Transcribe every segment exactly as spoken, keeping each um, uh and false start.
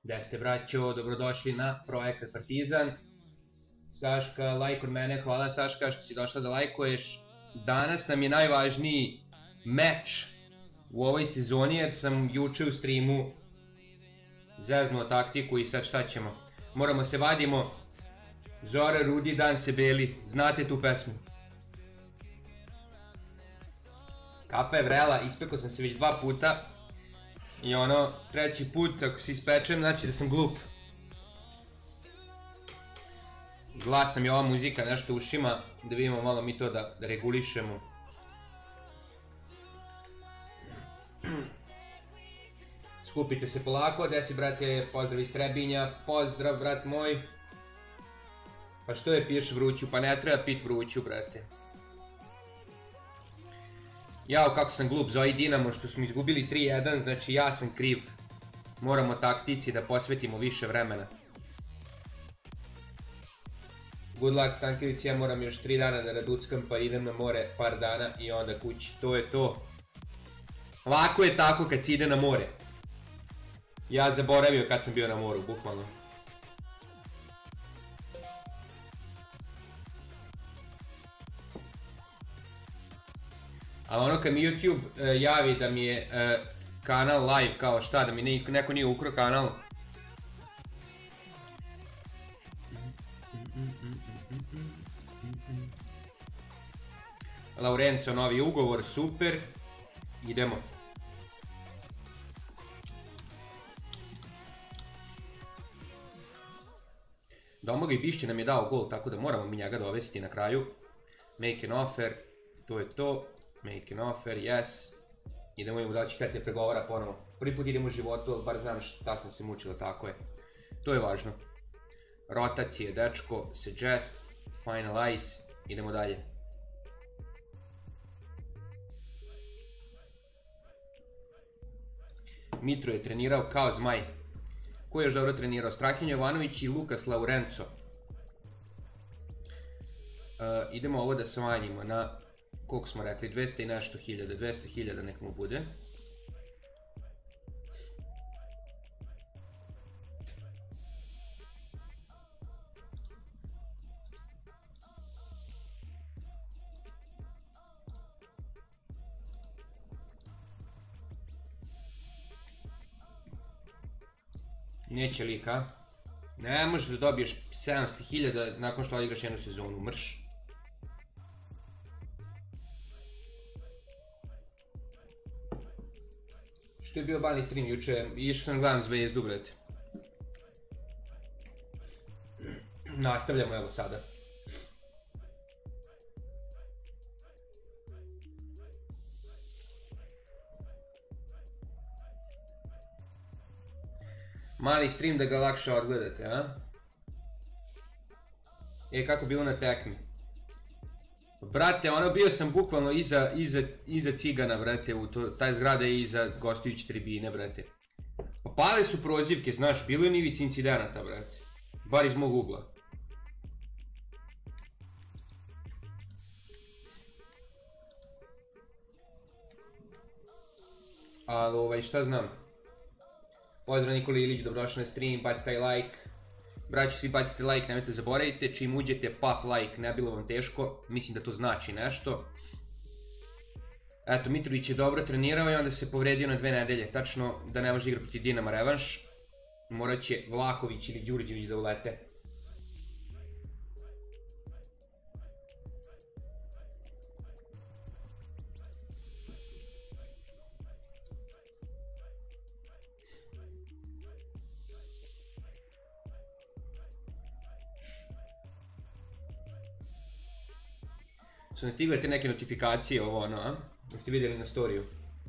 Gde ste, braćo, dobrodošli na Projekat Partizan. Saška, lajk od mene, hvala Saška što si došla da lajkuješ. Danas nam je najvažniji meč u ovoj sezoni jer sam juče u streamu zeznuo taktiku i sad šta ćemo? Moramo se vadimo. Zora, Rudi, dan se beli, znate tu pesmu. Kafa je vrela, ispekao sam se već dva puta. I ono, treći put, ako se ispečem, znači da sam glup. Glas nam je ova muzika, nešto u ušima, da vidimo malo mi to da regulišemo. Skupite se polako, gde si, brate, pozdrav iz Trebinja, pozdrav, brat moj. Pa što je piješ vruću, pa ne treba pit vruću, brate. Jao, kako sam glup za ovaj Dinamo što smo izgubili tri jedan, znači ja sam kriv. Moramo taktici da posvetimo više vremena. Good luck, Stanković, ja moram još tri dana da raduckam pa idem na more par dana i onda kući. To je to. Lako je tako kad se ide na more. Ja zaboravio kad sam bio na moru, bukvalno. Ali ono kad mi YouTube uh, javi da mi je uh, kanal live kao šta, da mi ne, neko nije ukro kanal. Laurenco, novi ugovor, super. Idemo. Domagoj Bišće nam je dao gol, tako da moramo mi njega dovesti na kraju. Make an offer, to je to. Make an offer, yes. Idemo im da će Petlja pregovara ponovo. Prvi put idemo u životu, ali bar znam šta sam se mučila, tako je. To je važno. Rotacije, dečko, suggest, finalize, idemo dalje. Mitro je trenirao kao zmaj. Ko je još dobro trenirao? Strahinja Jovanović i Lukas Laurenco. Uh, idemo ovo da smanjimo na... Koliko smo rekli? dvesta i nešto hiljada. dvesta hiljada nek mu bude. Neće lika. Ne možeš da dobiješ sedamsto hiljada nakon što odigraš jednu sezonu. Mrš. Što je bio bani stream juče, išao sam gledam Zvezdu, brate. Nastavljamo evo sada. Mali stream da ga lakše odgledate, a? E, kako bilo na tekmi? Brate, ono bio sam bukvalno iza, iza, iza Cigana, brate, u to, taj zgrada je iza gostujuće tribine, brate. Pa pale su prozivke, znaš, bilo je nivici incidenata, brate. Bar iz mog ugla. Ali, ovaj, šta znam? Pozdrav Nikola Ilić, dobrodošli na stream, bacite taj like. Braći, svi bacite like, nemojte zaboravite, čim uđete puff like, ne bilo vam teško, mislim da to znači nešto. Eto, Mitrović je dobro trenirao i onda se povredio na dve nedelje, tačno da ne može igrati protiv Dinama revanš. Morat će Vlahović ili Đurđević da ulete. Su nam stigle te neke notifikacije ovo ono, a? Da ste vidjeli na storiju.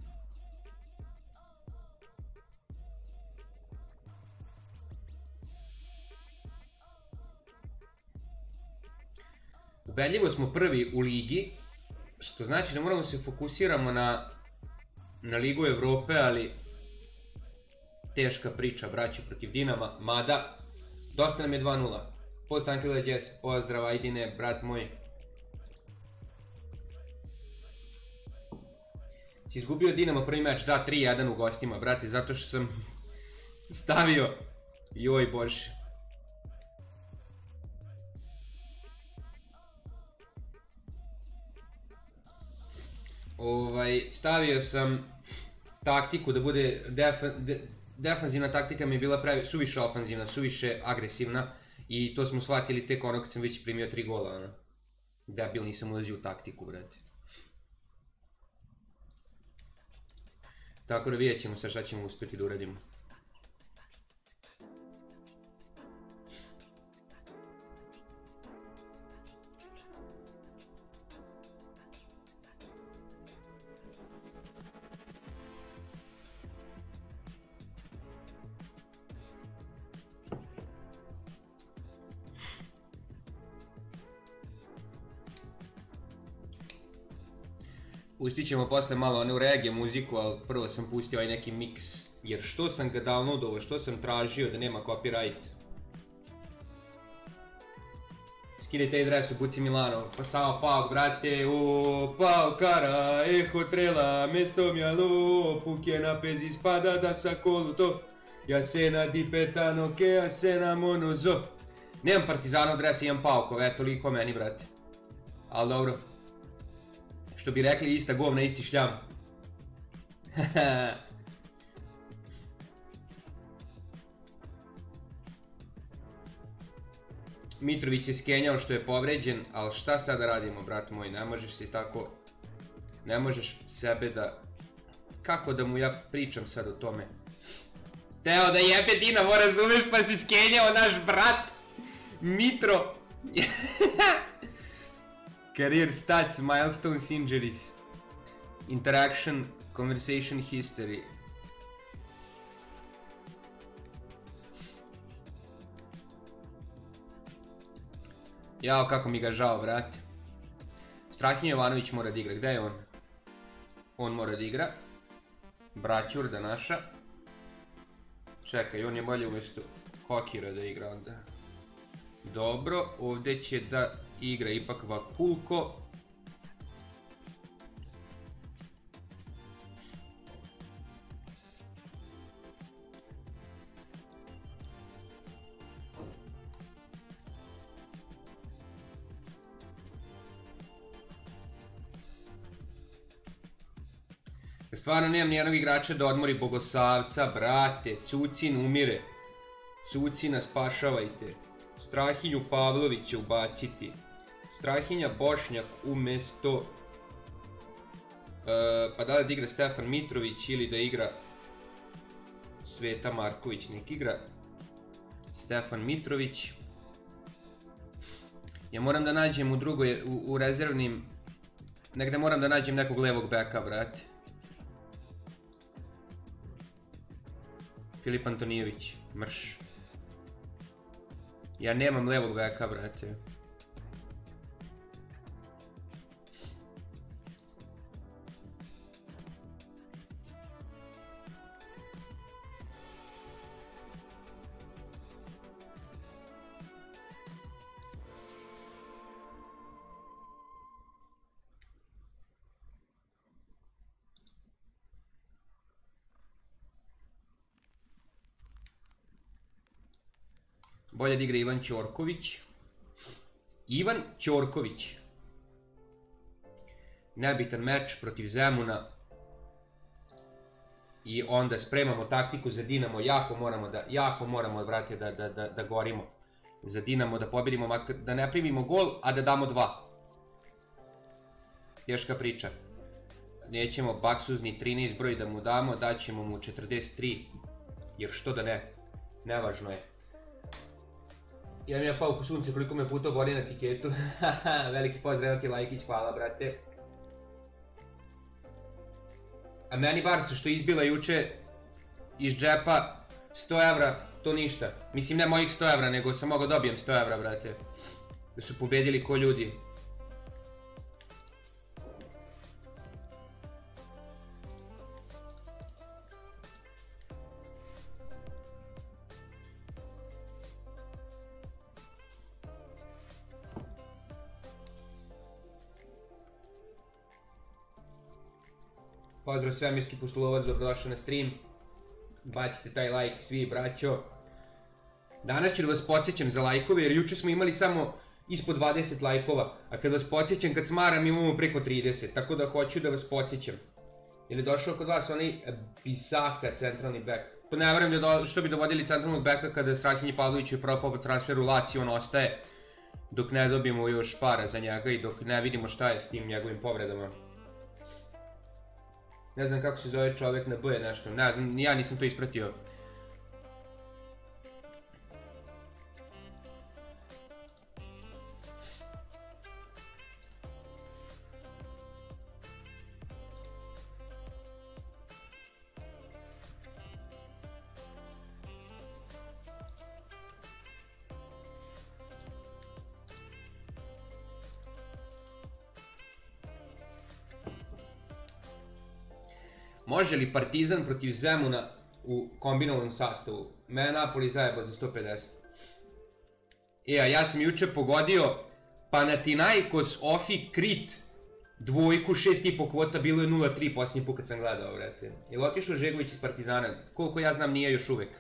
Ubedljivo smo prvi u ligi, što znači da moramo se fokusiramo na, na Ligu Evrope, ali teška priča, braći, protiv Dinama, mada dosta nam je dva nula. Pozdrav Ankila Đes, pozdrav Ajdine, brat moj. Si izgubio Dinamo prvi meč, da, tri jedan u gostima, brate, zato što sam stavio Joj bože. Ovaj, stavio sam taktiku da bude defanzivna taktika mi je bila suviše ofanzivna, suviše agresivna i to smo shvatili tek ono kad sam već primio tri gola. Debil, nisam ulazio u taktiku, brate. Tako da vidjet ćemo sad šta ćemo uspjeti da uradimo. Pustit ćemo posle malo onu reggae muziku, ali prvo sam pustio ovaj neki mix, jer što sam ga downloadovao, što sam tražio da nema copyright. Skidaj taj dres, upuci Milano, pa samo Pauk, brate, o, Pauk, cara, eho, trela, mesto mi alo, puke na pezi spada da sa koluto, ja se na di petano, ke ja se na monozo. Nemam Partizanov dres, imam Paukov, eto toliko meni, brate. Ali dobro. Što bi rekli, ista govna, isti šljam. Mitrović je skenjao što je povređen, ali šta sada radimo, brat moj, ne možeš se tako... Ne možeš sebe da... Kako da mu ja pričam sad o tome? Teo da jebe Dinamo, razumeš, pa si skenjao naš brat! Mitro! Career stats, milestones, injuries, interaction, conversation history. Jao, kako mi ga žao, brate. Strahinja Jovanović mora da igra, gde je on? On mora da igra. Braćurda naša. Čekaj, on je bolje umjesto Hokira da igra onda. Dobro, ovdje će da igra ipak Vakulko. Stvarno nemam nijednog igrača da odmori Bogosavca, brate, Cucin umire. Cucina spašavajte. Strahinju Pavlovića ubaciti. Strahinja Bošnjak umjesto... Pa da li da igra Stefan Mitrović ili da igra Sveta Marković, nek igra Stefan Mitrović. Ja moram da nađem u drugoj, u rezervnim, negde moram da nađem nekog levog beka, brate. Filip Antonijević, mrš. Ja nemam levog beka, brate. Bolje da igra Ivan Ćorković. Ivan Ćorković. Nebitan meč protiv Zemuna. I onda spremamo taktiku za Dinamo. Jako moramo da, jako moramo, brate, da, da, da, da gorimo. Za Dinamo, da pobedimo, da ne primimo gol, a da damo dva. Teška priča. Nećemo baksuzni trinaest broj da mu damo, daćemo mu četrdeset tri. Jer što da ne, nevažno je. Ja mi je pao ko sunce koliko me puta bori na tiketu. Veliki pozdrav ti Lajkić, hvala brate. A meni Barca što izbila juče iz džepa sto evra, to ništa. Mislim ne mojih sto evra, nego sam mogao dobijem sto evra, brate. Da su pobedili ko ljudi. Pozdrav svemirski pustulovac, dobrodošao na stream. Bacite taj like svi, braćo. Danas ću da vas podsjećam za lajkove, jer juče smo imali samo ispod dvadeset lajkova, a kad vas podsjećam, kad smaram imamo preko trideset, tako da hoću da vas podsjećam. Ili došao kod vas onaj Bisaka, centralni bek. Pa ne verujem da što bi dovodili centralnog beka kada Strahinji Pavlović je propao po transferu Lazio, on ostaje dok ne dobijemo još para za njega i dok ne vidimo šta je s tim njegovim povredama. Ne znam kako se zove čovjek na B nešto, ne znam, ja nisam to ispratio. Može li Partizan protiv Zemuna u kombinovanom sastavu? Mene Napoli zajebao za sto pedeset. E, a ja sam juče pogodio Panathinaikos Ofi Krit dvojku, šest i po kvota, bilo je nula tri posljednji put kad sam gledao, vrete. Je li otišao Žegović iz Partizana? Koliko ja znam nije još uvek.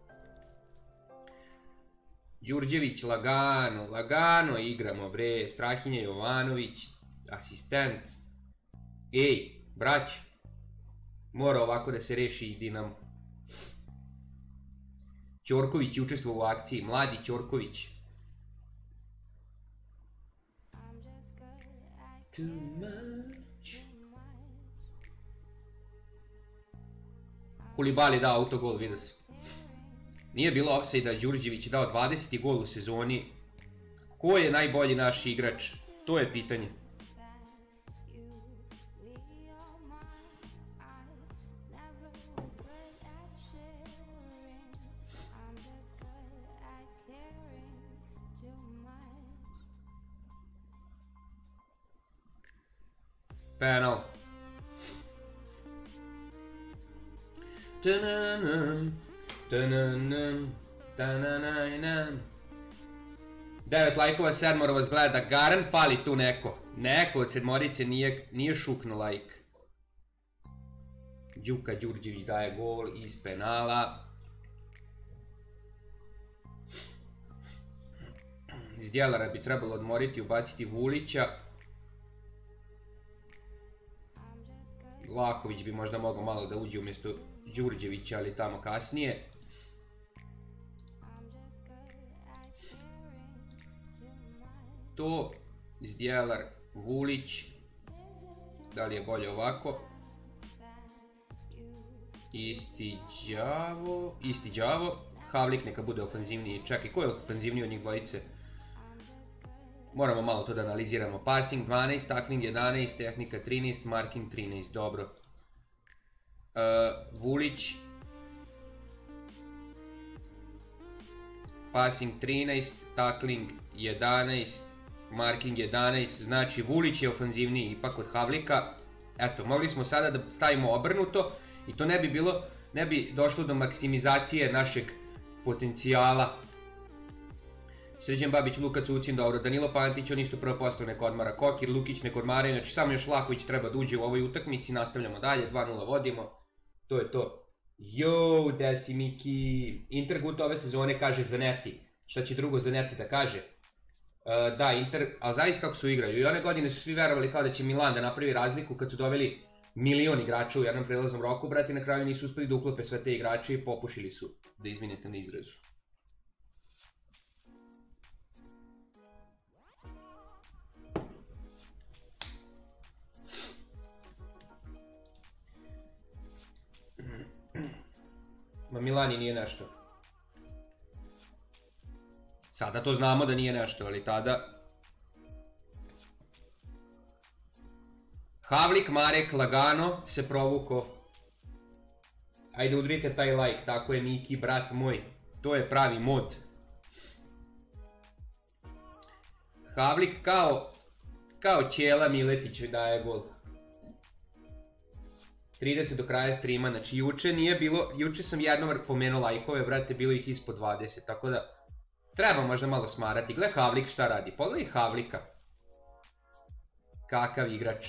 Đurđević, lagano, lagano igramo, bre. Strahinja Jovanović, asistent. Ej, brać. Mora ovako da se reši i Dinamo. Ćorković je učestvovao u akciji, mladi Ćorković. Kulibali dao autogol, vidio se. Nije bilo ofsajda, Đurđević je dao dvadeseti gol u sezoni. Ko je najbolji naš igrač? To je pitanje. Penal. Devet lajkova, sedmoro vas gleda, garan fali tu neko. Neko od sedmorice nije šukno lajk. Đuka Đurđević daje gol iz penala. Iz Djelara bi trebalo odmoriti, ubaciti Vulića. Vlahović bi možda mogao malo da uđe umjesto Đurđevića, ali tamo kasnije. To, Zdjelar, Vulić. Da li je bolje ovako? Isti đavo, isti đavo. Havlik neka bude ofanzivniji. Čekaj, ko je ofanzivniji od njih dvojice? Moramo malo to da analiziramo. Passing dvanaest, tackling jedanaest, tehnika trinaest, marking trinaest, dobro. Vulić. Passing trinaest, tackling jedanaest, marking jedanaest, znači Vulić je ofanzivniji ipak od Havlika. Eto, mogli smo sada da stavimo obrnuto i to ne bi bilo, ne bi došlo do maksimizacije našeg potencijala. Srđan Babić, Luka Cucin, dobro, Danilo Pantić, on isto prvo postao neko odmara, Kokir, Lukić neko odmaraju, znači samo još Vlahović treba da uđe u ovoj utakmici, nastavljamo dalje, dva nula vodimo, to je to. Jou, gde si Miki? Intergut ove sezone kaže Zanetti, šta će drugo Zanetti da kaže? Da, Inter, ali zavis kako su igraju, i one godine su svi verovali kao da će Milan da napravi razliku kad su doveli milion igrača u jednom prelaznom roku, brati, na kraju nisu uspeli da uklope sve te igrače i popušili su, da izvinite na izrazu. Ma Milani nije nešto. Sada to znamo da nije nešto, ali tada... Havlik, Marek, lagano se provuko. Ajde udrite taj like, tako je Miki, brat moj. To je pravi mod. Havlik kao... Kao Ćela Miletić daje gol. trideset do kraja streama, znači juče nije bilo, juče sam jednom pomenuo lajkove, brate, bilo ih ispod dvadeset, tako da treba možda malo smarati. Gle Havlik šta radi, pogledaj Havlika. Kakav igrač.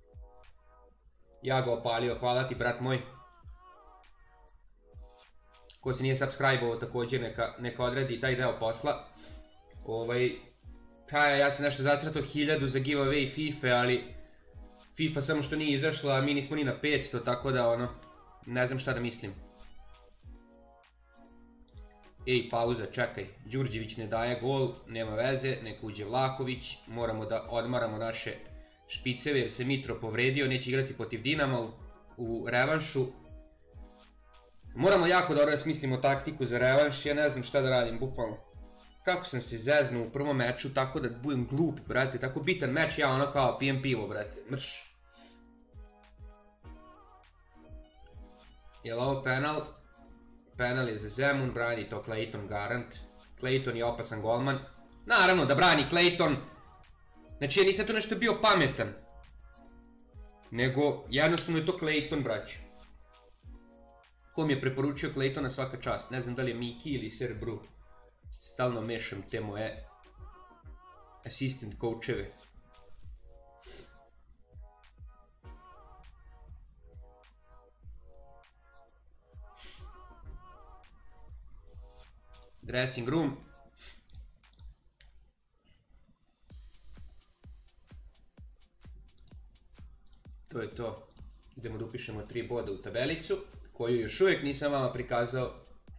Ja ga opalio, hvala ti brat moj. Ko se nije subscribe-ovo također neka, neka odredi taj deo posla. Ovaj, pa ja sam nešto zacrtao hiljadu za giveaway FIFA, ali FIFA samo što nije izašla, a mi nismo ni na petsto, tako da ono, ne znam šta da mislim. Ej, pauza, čekaj, Đurđević ne daje gol, nema veze, neka uđe Vlahović, moramo da odmaramo naše špiceve jer se Mitro povredio, neće igrati protiv Dinama u, u revanšu. Moramo jako dobro da smislimo taktiku za revanš, ja ne znam šta da radim, bukvalno. Kako sam se zeznuo u prvom meču, tako da budem glup, brate, tako bitan meč, ja ono kao pijem pivo, brate, mrš. Jel ovo penal? Penal je za Zemun, brani to Clayton garant. Clayton je opasan golman. Naravno da brani Clayton. Znači ja nisam tu nešto bio pametan. Nego jednostavno je to Clayton, braću. Ko mi je preporučio Claytona svaka čast? Ne znam da li je Miki ili Sir Bru. Stalno mešam te moje assistant coacheve. Dressing room. To je to. Idemo da upišemo tri boda u tabelicu, koju još uvijek nisam vama prikazao.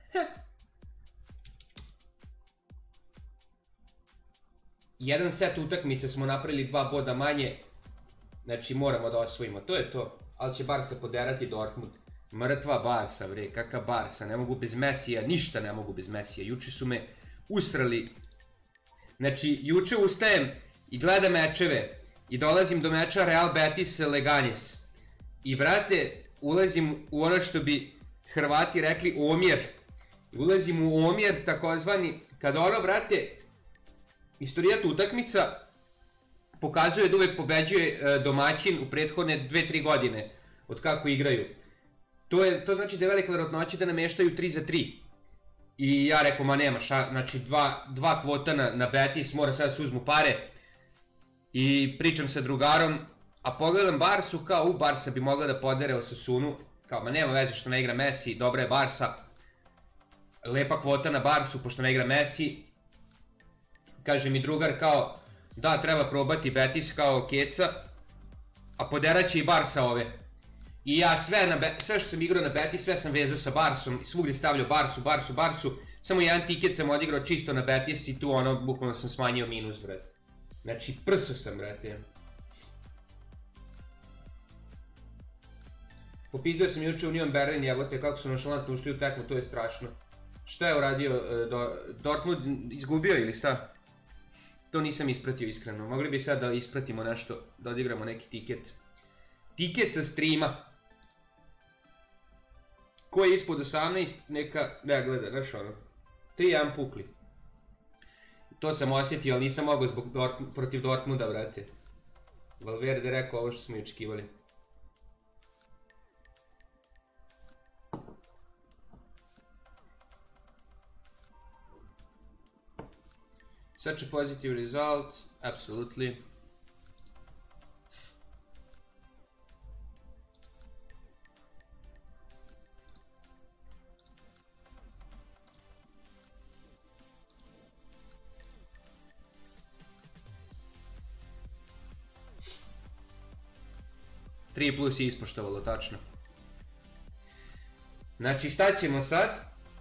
Jedan set utakmice smo napravili dva boda manje. Znači moramo da osvojimo, to je to. Ali će Barca poderati Dortmund. Mrtva Barca, bre, kakav Barca, ne mogu bez Mesija, ništa ne mogu bez Mesija. Juče su me ustrali. Znači, juče ustajem i gledam mečeve i dolazim do meča Real Betis Leganés. I brate, ulazim u ono što bi Hrvati rekli omjer. Ulazim u omjer, takozvani, kada ono, brate, istorijat utakmica pokazuje da uvek pobeđuje domaćin u prethodne dve tri godine od kako igraju. To, je, to znači da je velika vjerojatnoća da nameštaju tri za tri. I ja rekao, ma nema ša, znači dva, dva kvota na, na Betis, mora sad se uzmu pare. I pričam sa drugarom, a pogledam Barsu, kao u Barsa bi mogla da podere Osasunu. Kao, ma nema veze što ne igra Messi, dobra je Barsa. Lepa kvota na Barsu, pošto ne igra Messi. Kaže mi drugar kao, da, treba probati Betis kao keca, a poderat će i Barsa ove. I ja sve, na, sve što sam igrao na Betis, sve sam vezao sa Barsom, i svugdje stavljao Barsu, Barsu, Barsu. Samo jedan tiket sam odigrao čisto na Betis i tu ono, bukvalno sam smanjio minus, brate. Znači, prso sam, brate. Popizdeo sam juče Union Berlin, jebote, kako su našalantno ušli u tekmu, to je strašno. Šta je uradio do, Dortmund, izgubio ili šta? To nisam ispratio iskreno, mogli bi sad da ispratimo nešto, da odigramo neki tiket. Tiket sa streama. Ko je ispod osamnaest, neka, ne gleda, znaš ono, tri jedan pukli. To sam osjetio, ali nisam mogao zbog Dortmund, protiv Dortmunda, vrate. Valverde rekao ovo što smo i očekivali. Such a positive result, absolutely. tri plus je ispoštovalo, tačno. Znači, šta ćemo sad?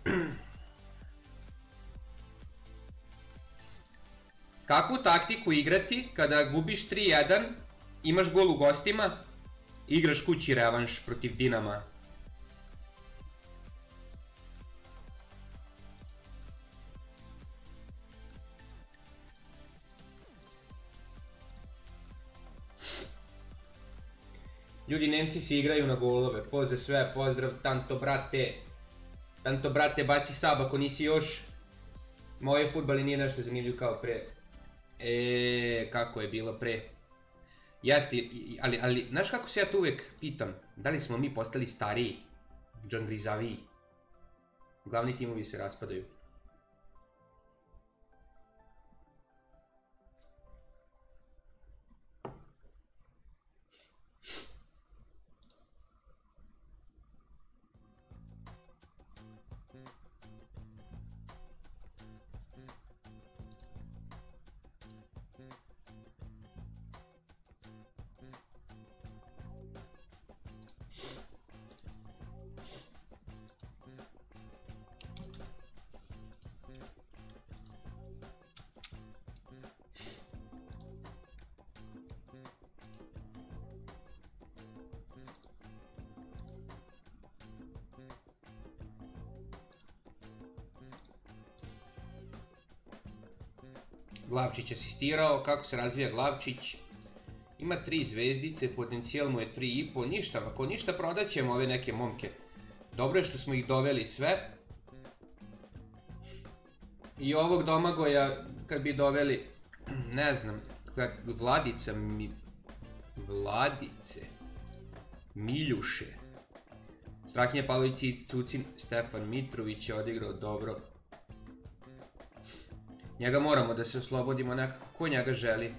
Kakvu taktiku igrati kada gubiš tri jedan, imaš gol u gostima, igraš kući revanš protiv Dinama? Ljudi, Nemci se igraju na golove, poze sve, pozdrav, tanto brate. Tanto brate, baci sab ako nisi još. Moje fudbali nije nešto zanimljivo kao pre. Eee, kako je bilo pre. Jeste, ali, ali, znaš kako se ja tu uvijek pitam? Da li smo mi postali stariji? Džangrizaviji? Glavni timovi se raspadaju. Glavčić asistirao, kako se razvija Glavčić. Ima tri zvezdice, potencijal mu je tri i po, ništa, ako ništa prodaćemo ove neke momke. Dobro je što smo ih doveli sve. I ovog Domagoja, kad bi doveli, ne znam, Vladica mi... Vladice... Miljuše... Strahinja Pavlović i Cucin, Stefan Mitrović je odigrao dobro. Njega moramo da se oslobodimo nekako, ko njega želi?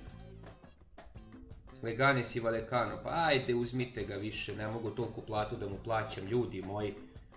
Leganis i Valekano, pa ajde uzmite ga više, ne mogu toliko platu da mu plaćam, ljudi moji.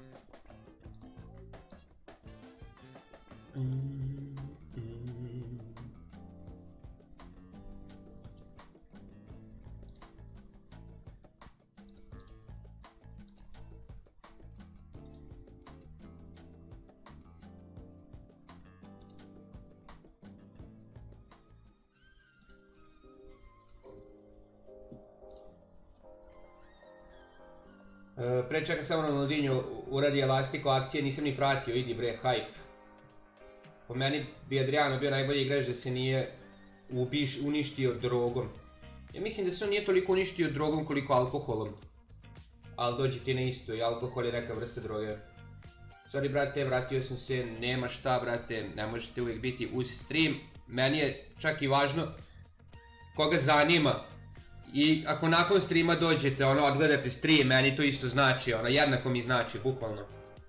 Pre čeka samo Ronaldinho uradi elastiko akcije, nisam ni pratio, idi bre, hype. Po meni bi Adriano bio najbolji igrač da se nije uništio drogom. Ja mislim da se on nije toliko uništio drogom koliko alkoholom. Ali dođi ti na isto, i alkohol je neka vrsta droge. Sorry brate, vratio sam se, nema šta brate, ne možete uvijek biti uz stream. Meni je čak i važno koga zanima. I ako nakon streama dođete, ono, odgledate stream, meni to isto znači, ono, jednako mi znači, bukvalno.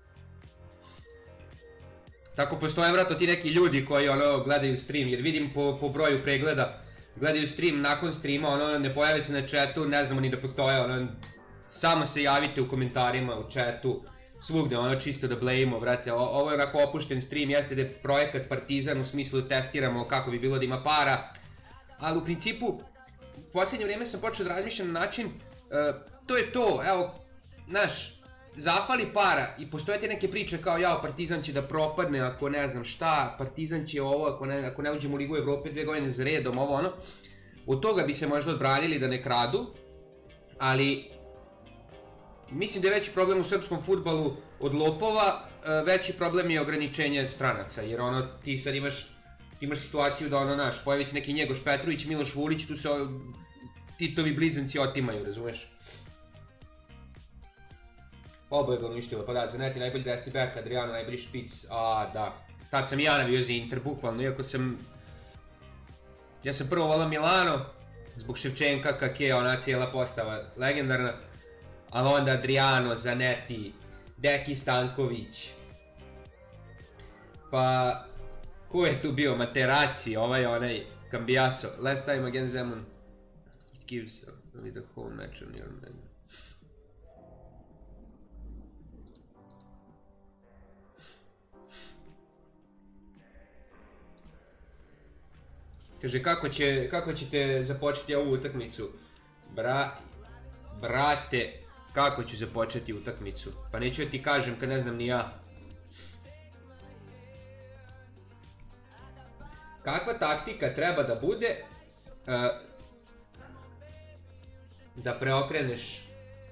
Tako postoje vratno ti neki ljudi koji, ono, gledaju stream, jer vidim po, po broju pregleda, gledaju stream nakon streama, ono, ne pojave se na chatu, ne znamo ni da postoje, ono, samo se javite u komentarima, u chatu, svugde, ono, čisto da blejimo, vrate, ovo je onako opušten stream, jeste da je projekat Partizan, u smislu da testiramo kako bi bilo da ima para, ali u principu, u posljednje vrijeme sam počeo da razmišljam na način, to je to, evo, znaš, zafali para i postoje te neke priče kao jao, Partizan će da propadne ako ne znam šta, Partizan će ovo, ako ne, ako ne uđemo u Ligu Evrope dve godine za redom, ovo ono, od toga bi se možda odbranili da ne kradu, ali mislim da je veći problem u srpskom fudbalu od lopova, veći problem je ograničenje stranaca, jer ono, ti sad imaš Ti imaš situaciju da ono, naš, pojavi se neki Njegoš Petrović, Miloš Vulić, tu se Titovi blizanci otimaju, razumeš? Oboje ga uništilo, pa da, Zanetti najbolji desni bek, Adriano najbolji špic, a da. Tad sam i ja navio za Inter, bukvalno, iako sam... Ja sam prvo volao Milano, zbog Ševčenka, Kake, ona cijela postava legendarna, ali onda Adriano, Zanetti, Deki Stanković, pa... Ko je tu bio? Materazzi, ovaj onaj, Cambiaso. Last time against Zemun. It gives only the whole match on your menu. Kaže, kako će, kako ćete započeti ovu utakmicu? Bra... Brate, kako ću započeti utakmicu? Pa neću ja ti kažem kad ne znam ni ja. Kakva taktika treba da bude uh, da preokreneš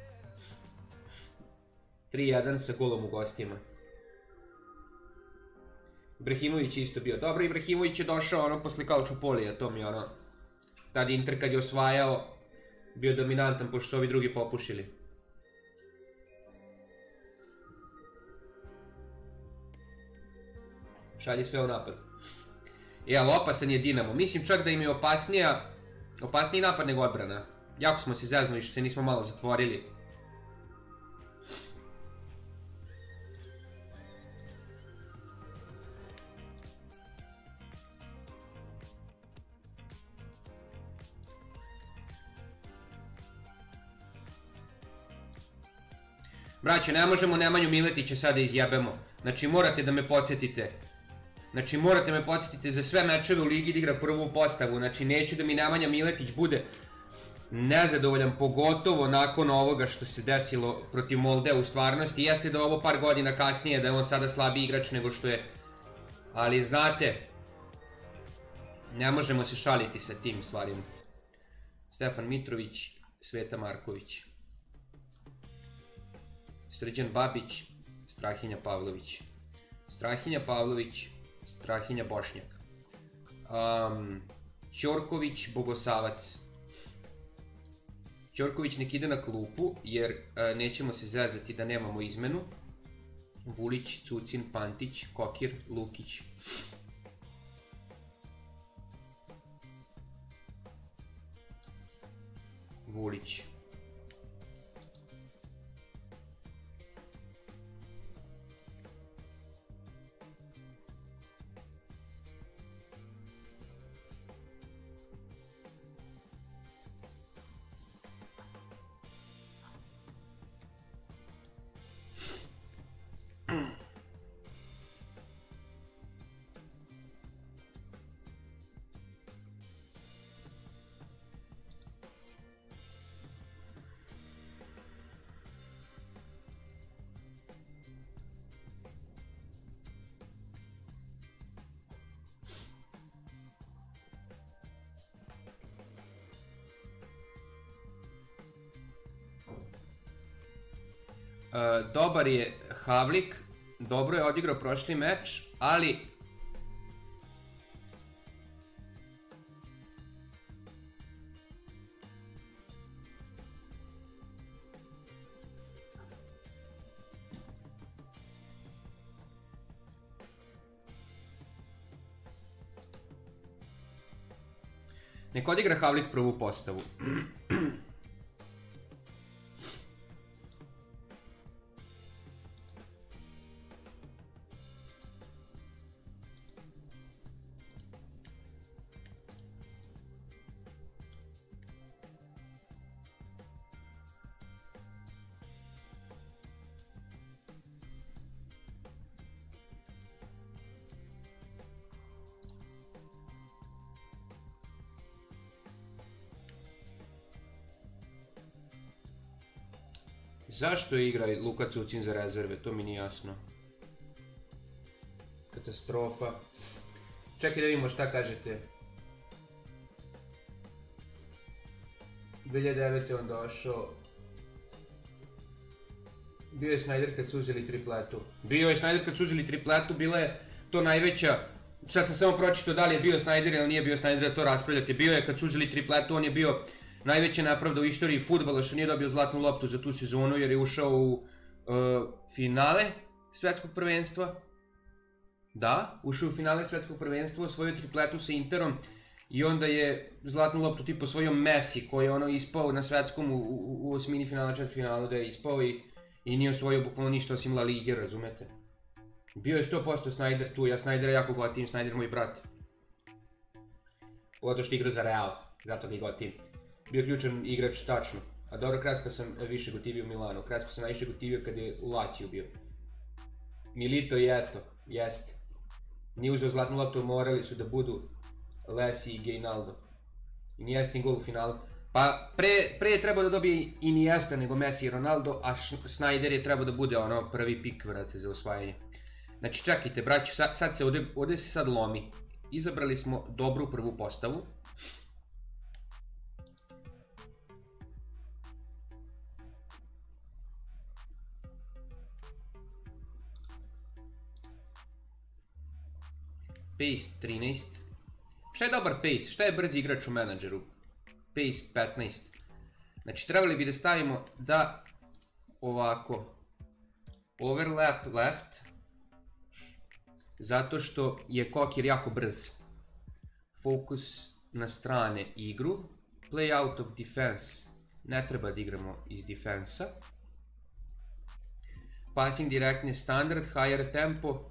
tri jedan sa golom u gostima? Ibrahimović isto bio. Dobro, Ibrahimović je došao ono posle kao Čupolija, to mi je ono... Tad Inter kad je osvajao, bio dominantan pošto su ovi drugi popušili. Šalje sve u napad. E, ali opasan je Dinamo. Mislim čak da im je opasnija, opasniji napad nego odbrana. Jako smo se zeznuli što se nismo malo zatvorili. Braćo, ne možemo Nemanju Miletića sada izjebemo. Znači morate da me podsjetite. Znači morate me podsjetiti za sve mečeve u ligi da igra prvu postavu, znači neću da mi Nemanja Miletić bude nezadovoljan, pogotovo nakon ovoga što se desilo protiv Molde u stvarnosti. Jeste da je ovo par godina kasnije, da je on sada slabiji igrač nego što je, ali znate, ne možemo se šaliti sa tim stvarima. Stefan Mitrović, Sveta Marković, Srđan Babić, Strahinja Pavlović, Strahinja Pavlović, Strahinja Bošnjak. Um, Ćorković, Bogosavac. Ćorković nek ide na klupu, jer uh, nećemo se zezati da nemamo izmenu. Vulić, Cucin, Pantić, Kokir, Lukić. Vulić. Uh, dobar je Havlik, dobro je odigrao prošli meč, ali nek odigra Havlik prvu postavu. Zašto igra Luka Cucin za rezerve, to mi nije jasno. Katastrofa. Čekaj da vidimo šta kažete. dve hiljade devete on došao. Bio je Snyder kad su uzeli tripletu. Bio je Snyder kad su uzeli tripletu, bila je to najveća. Sad sam samo pročitao da li je bio Snyder ili nije bio Snyder, da to raspravljate. Bio je kad su uzeli tripletu, on je bio najveća nepravda u istoriji fudbala što nije dobio zlatnu loptu za tu sezonu jer je ušao u uh, finale svetskog prvenstva. Da, ušao u finale svetskog prvenstva, osvojio tripletu sa Interom i onda je zlatnu loptu tipo osvojio Messi koji je ono ispao na svetskom u, u, u osmini finala, četvrtfinalu da je ispao i, i nije osvojio bukvalno ništa osim La Lige, razumete? Bio je sto posto Snyder tu, ja Snydera jako gotivim, Snyder moj brat. Pogotovo što igra za Real, zato ga i gotivim. Bio ključan igrač, tačno. A dobro, Kraska sam više gotivio u Milanu. Kraska sam najviše gotivio kad je u Laciju bio. Milito i eto, jeste. Nije uzeo zlatnu loptu, morali su da budu Lesi i Gainaldo. Iniesta gol u finalu. Pa pre, pre je trebao da dobije Iniesta nego Messi i Ronaldo, a Snyder je trebao da bude ono prvi pik, vrate, za osvajanje. Znači čekajte, braću, sad, sad se ovde, ovde se sad lomi. Izabrali smo dobru prvu postavu. Pace trinaest. Šta je dobar pace? Šta je brzi igrač u menadžeru? Pace petnaest. Znači trebali bi da stavimo da ovako overlap left zato što je Kokir jako brz. Focus na strane igru. Play out of defense. Ne treba da igramo iz defensa. Passing directness standard, higher tempo.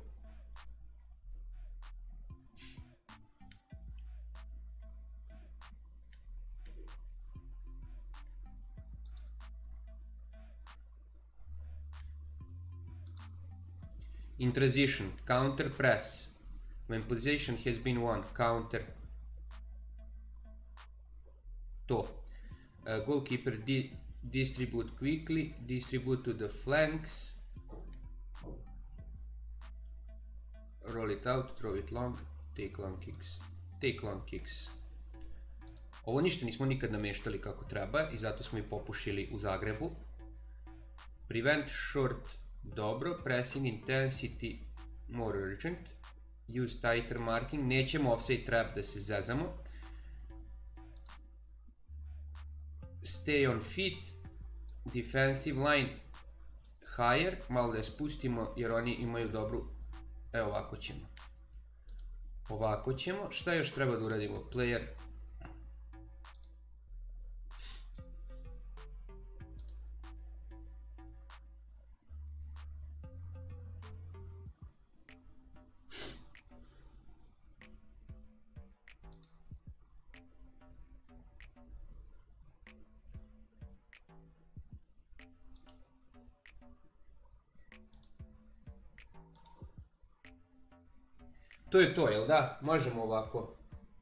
In transition, counter press. When position has been won, counter. To. Uh, goalkeeper di distribute quickly, distribute to the flanks. Roll it out, throw it long, take long kicks. Take long kicks. Ovo ništa nismo nikad nameštali kako treba i zato smo i popušili u Zagrebu. Prevent short. Dobro, pressing intensity more urgent. use tighter marking, nećemo offside trap da se zezamo. Stay on feet, defensive line higher, malo da je spustimo jer oni imaju dobru, evo ovako ćemo. Ovako ćemo, šta još treba da uradimo? Player. To je to, jel da? Možemo ovako.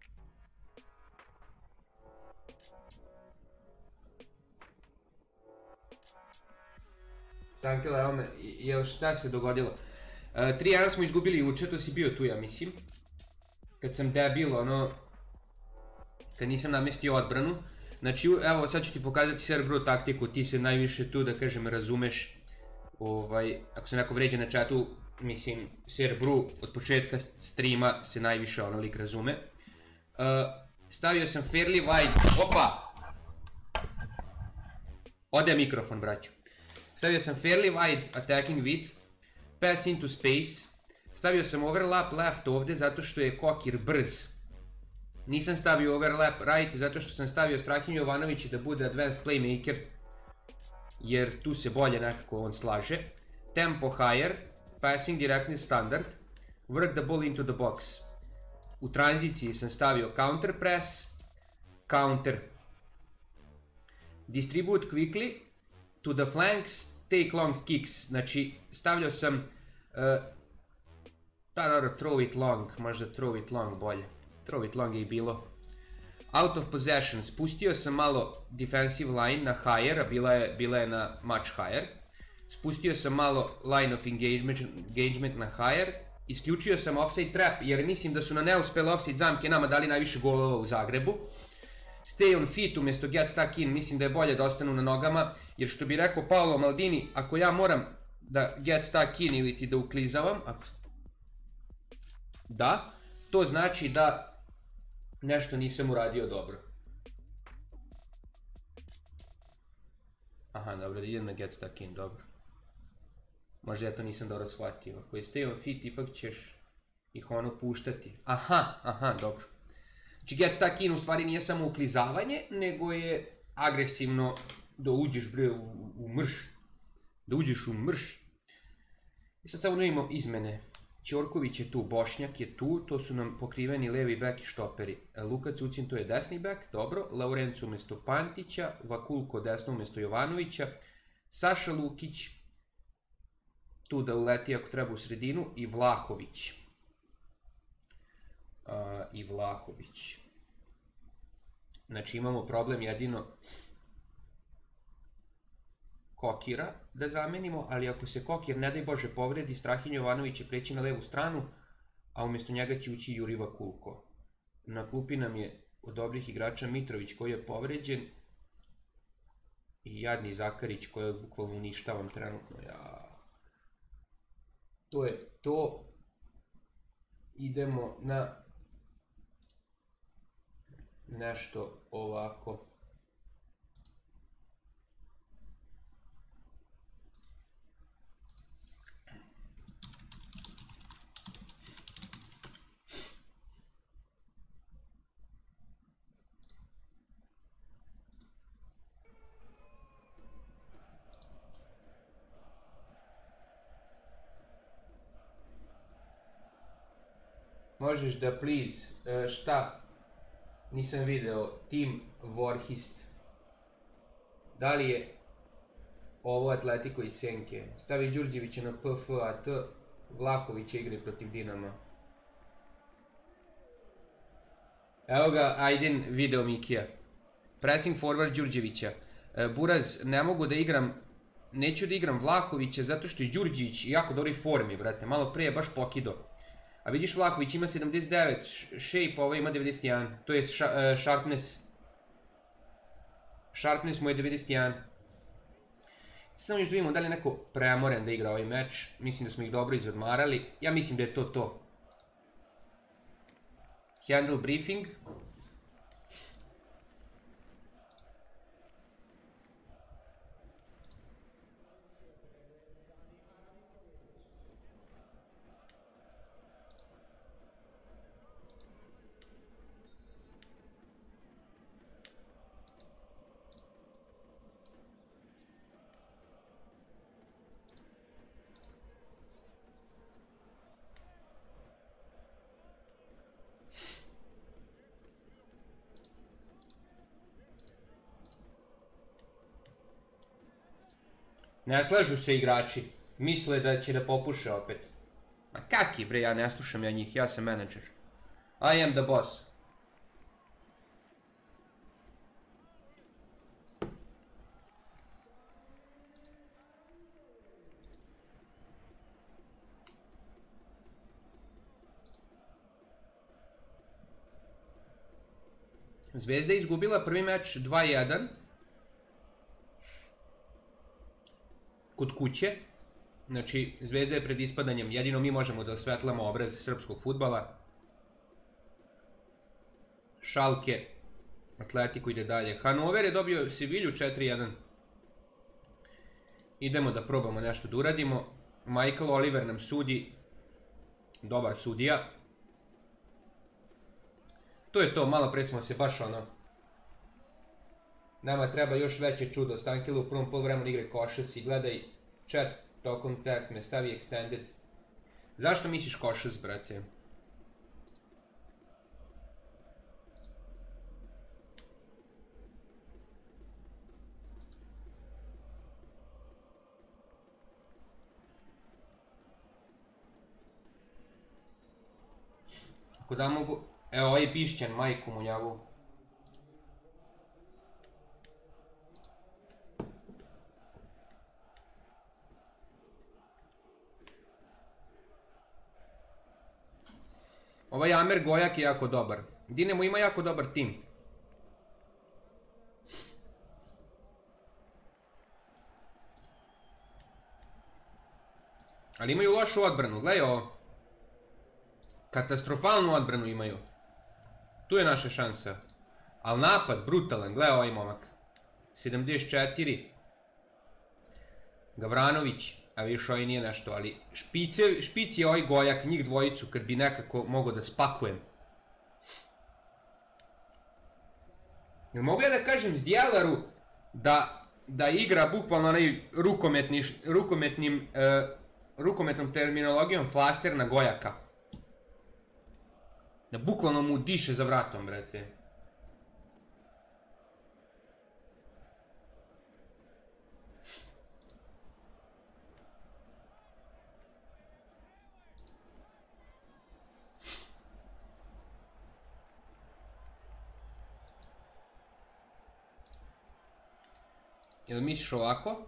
Tankela, evo me, jel šta se dogodilo? tri jedna smo izgubili juče, to si bio tu, ja mislim. Kad sam debil, ono... Kad nisam namestio odbranu. Znači, evo, sad ću ti pokazati serveru taktiku, ti se najviše tu, da kažem, razumeš. Ovaj, ako se neko vređa na chatu, mislim, serveru od početka streama se najviše ono lik razume. Uh, stavio sam fairly wide, opa! Ode mikrofon, braću. Stavio sam fairly wide attacking width, pass into space, stavio sam overlap left ovdje zato što je Kokir brz. Nisam stavio overlap right zato što sam stavio Strahinju Jovanovića da bude advanced playmaker, jer tu se bolje nekako on slaže. Tempo higher, passing directness standard, work the ball into the box. U tranziciji sam stavio counter press, counter, distribute quickly to the flanks, take long kicks. Znači stavljao sam, uh, pa dobro, throw it long, možda throw it long bolje, throw it long je i bilo. Out of possession, spustio sam malo defensive line na higher, a bila je, bila je na much higher. Spustio sam malo line of engagement, engagement na higher, isključio sam offside trap jer mislim da su na neuspele offside zamke nama dali najviše golova u Zagrebu. Stay on feet umjesto get stuck in, mislim da je bolje da ostanu na nogama, jer što bi rekao Paolo Maldini, ako ja moram da get stuck in ili ti da uklizavam, ako... da, to znači da nešto nisam uradio dobro. Aha, dobro, da idem na get stuck in, dobro. Možda ja to nisam dobro shvatio. Ako je stay on feet, ipak ćeš ih ono puštati. Aha, aha, dobro. Znači get stuck in u stvari nije samo uklizavanje, nego je agresivno da uđeš bre u, u mrš. Da uđeš u mrš. I sad samo imamo izmene. Ćorković je tu, Bošnjak je tu, to su nam pokriveni levi bek i štoperi. Luka Cucin to je desni bek, dobro. Laurencu umjesto Pantića, Vakulko desno umjesto Jovanovića, Saša Lukić, tu da uleti ako treba u sredinu, i Vlahović. Uh, I Vlahović. Znači imamo problem jedino Kokira da zamenimo, ali ako se Kokir ne daj Bože povredi, Strahinja Jovanović će preći na levu stranu, a umjesto njega će ući Juri Vakulko. Na klupi nam je od dobrih igrača Mitrović koji je povređen i jadni Zakarić koji bukvalno uništavam trenutno. Ja... To je to. Idemo na nešto ovako. Možeš da please, uh, šta? Nisam video, Team Warhist. Da li je ovo Atletico iz Senke? Stavi Đurđevića na P F A T, Vlahovića igre protiv Dinama. Evo ga, Aydin video Mikija. Pressing forward Đurđevića. Uh, Buraz, ne mogu da igram, neću da igram Vlahovića zato što je Đurđević jako dobroj formi, brate. Malo pre je baš pokido. A vidiš Vlahović ima sedamdeset devet, Shape ovaj ima devedeset jedan, to je ša, uh, Sharpness. Sharpness mu je devedeset jedan. Samo još da vidimo da li je neko premoren da igra ovaj meč, mislim da smo ih dobro izodmarali, ja mislim da je to to. Handle briefing. Ne slažu se igrači, misle da će da popuše opet. Ma kaki bre, ja ne slušam ja njih, ja sam menadžer. I am the boss. Zvezda je izgubila prvi meč dva jedan. Kod kuće, znači Zvezda je pred ispadanjem, jedino mi možemo da osvetlamo obraz srpskog fudbala. Šalke, Atletico ide dalje. Hanover je dobio Sevilju četiri jedan. Idemo da probamo nešto da uradimo. Michael Oliver nam sudi, dobar sudija. To je to, malo pre smo se baš ono... Nama treba još veće čudo, Stankila u prvom poluvremenu igre Košas i gledaj chat tokom tekme, stavi extended. Zašto misliš Košas, brate? Ako da mogu... Evo, ovaj je pišćen, majku mu njavu. Ovaj Amer Gojak je jako dobar. Dinamo ima jako dobar tim. Ali imaju lošu odbranu, gledaj ovo. Katastrofalnu odbranu imaju. Tu je naša šansa. Ali napad, brutalan, gledaj ovaj momak. sedamdeset četiri. Gavranović. A vidiš, ovaj nije nešto, ali špic je ovaj Gojak, njih dvojicu, kad bi nekako mogao da spakujem. Jel mogu ja da kažem Zdjelaru da igra bukvalno onaj rukometnom terminologijom flaster na Gojaka? Da bukvalno mu diše za vratom, brate. Jel misliš ovako?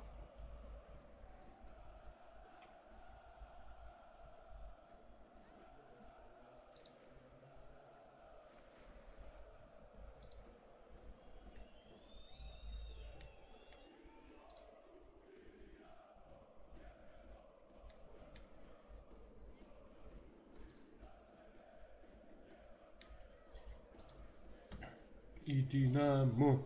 I Dinamo.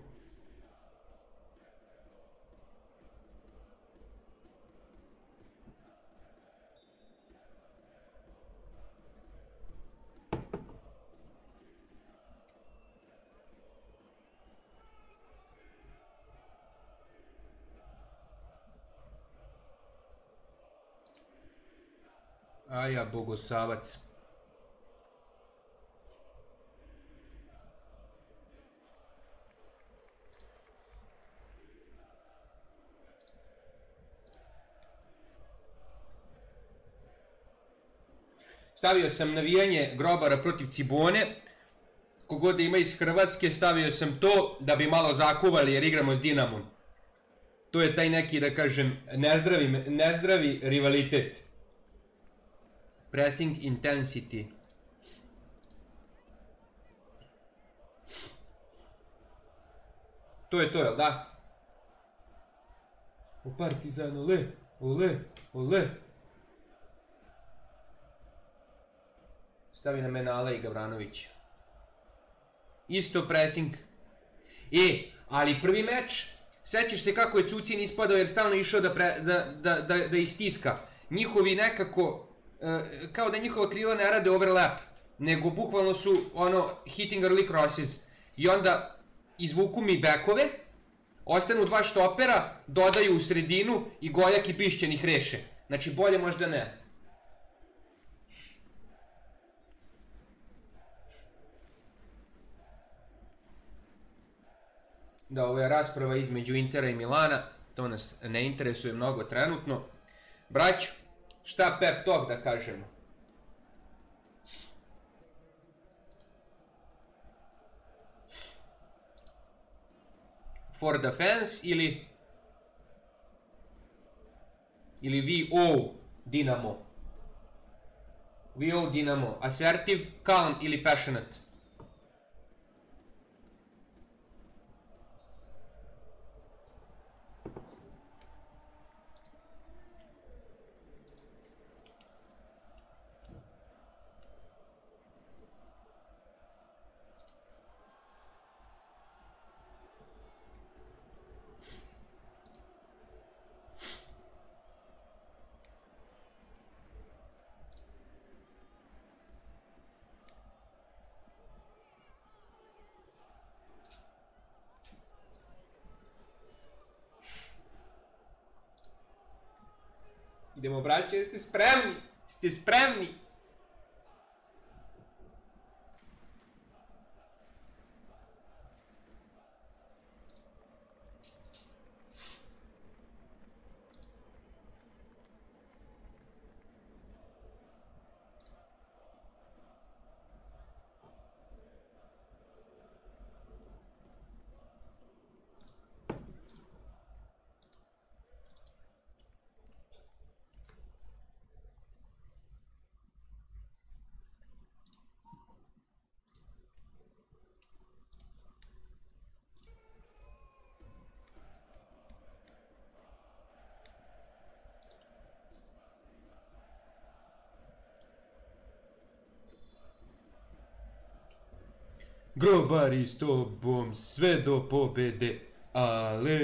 Aja, Bogosavac. Stavio sam navijanje Grobara protiv Cibone. Kogod da ima iz Hrvatske, stavio sam to da bi malo zakuvali jer igramo s Dinamom. To je taj neki, da kažem, nezdravi rivalitet. Pressing intensity. To je to, jel da? O Partizan, ole, ole, ole. Stavi na Menala i Gavranovića. isto pressing. E, ali prvi meč, sećaš se kako je Cucin ispadao jer stalno išao da, pre, da, da, da, da ih stiska. Njihovi nekako, uh, kao da njihova krila ne rade overlap, nego bukvalno su ono hitting early crosses. I onda izvuku mi bekove, ostanu dva štopera, dodaju u sredinu i Gojak i Pišćan ih reše. Znači bolje možda ne. Da, ovo je rasprava između Intera i Milana, to nas ne interesuje mnogo trenutno. Braćo, šta pep talk da kažemo? For the fans ili ili V O Dinamo? V O Dinamo, assertive, calm ili passionate? Idemo, braće, jeste spremni? Ste spremni? Grobari s tobom sve do pobede, ale,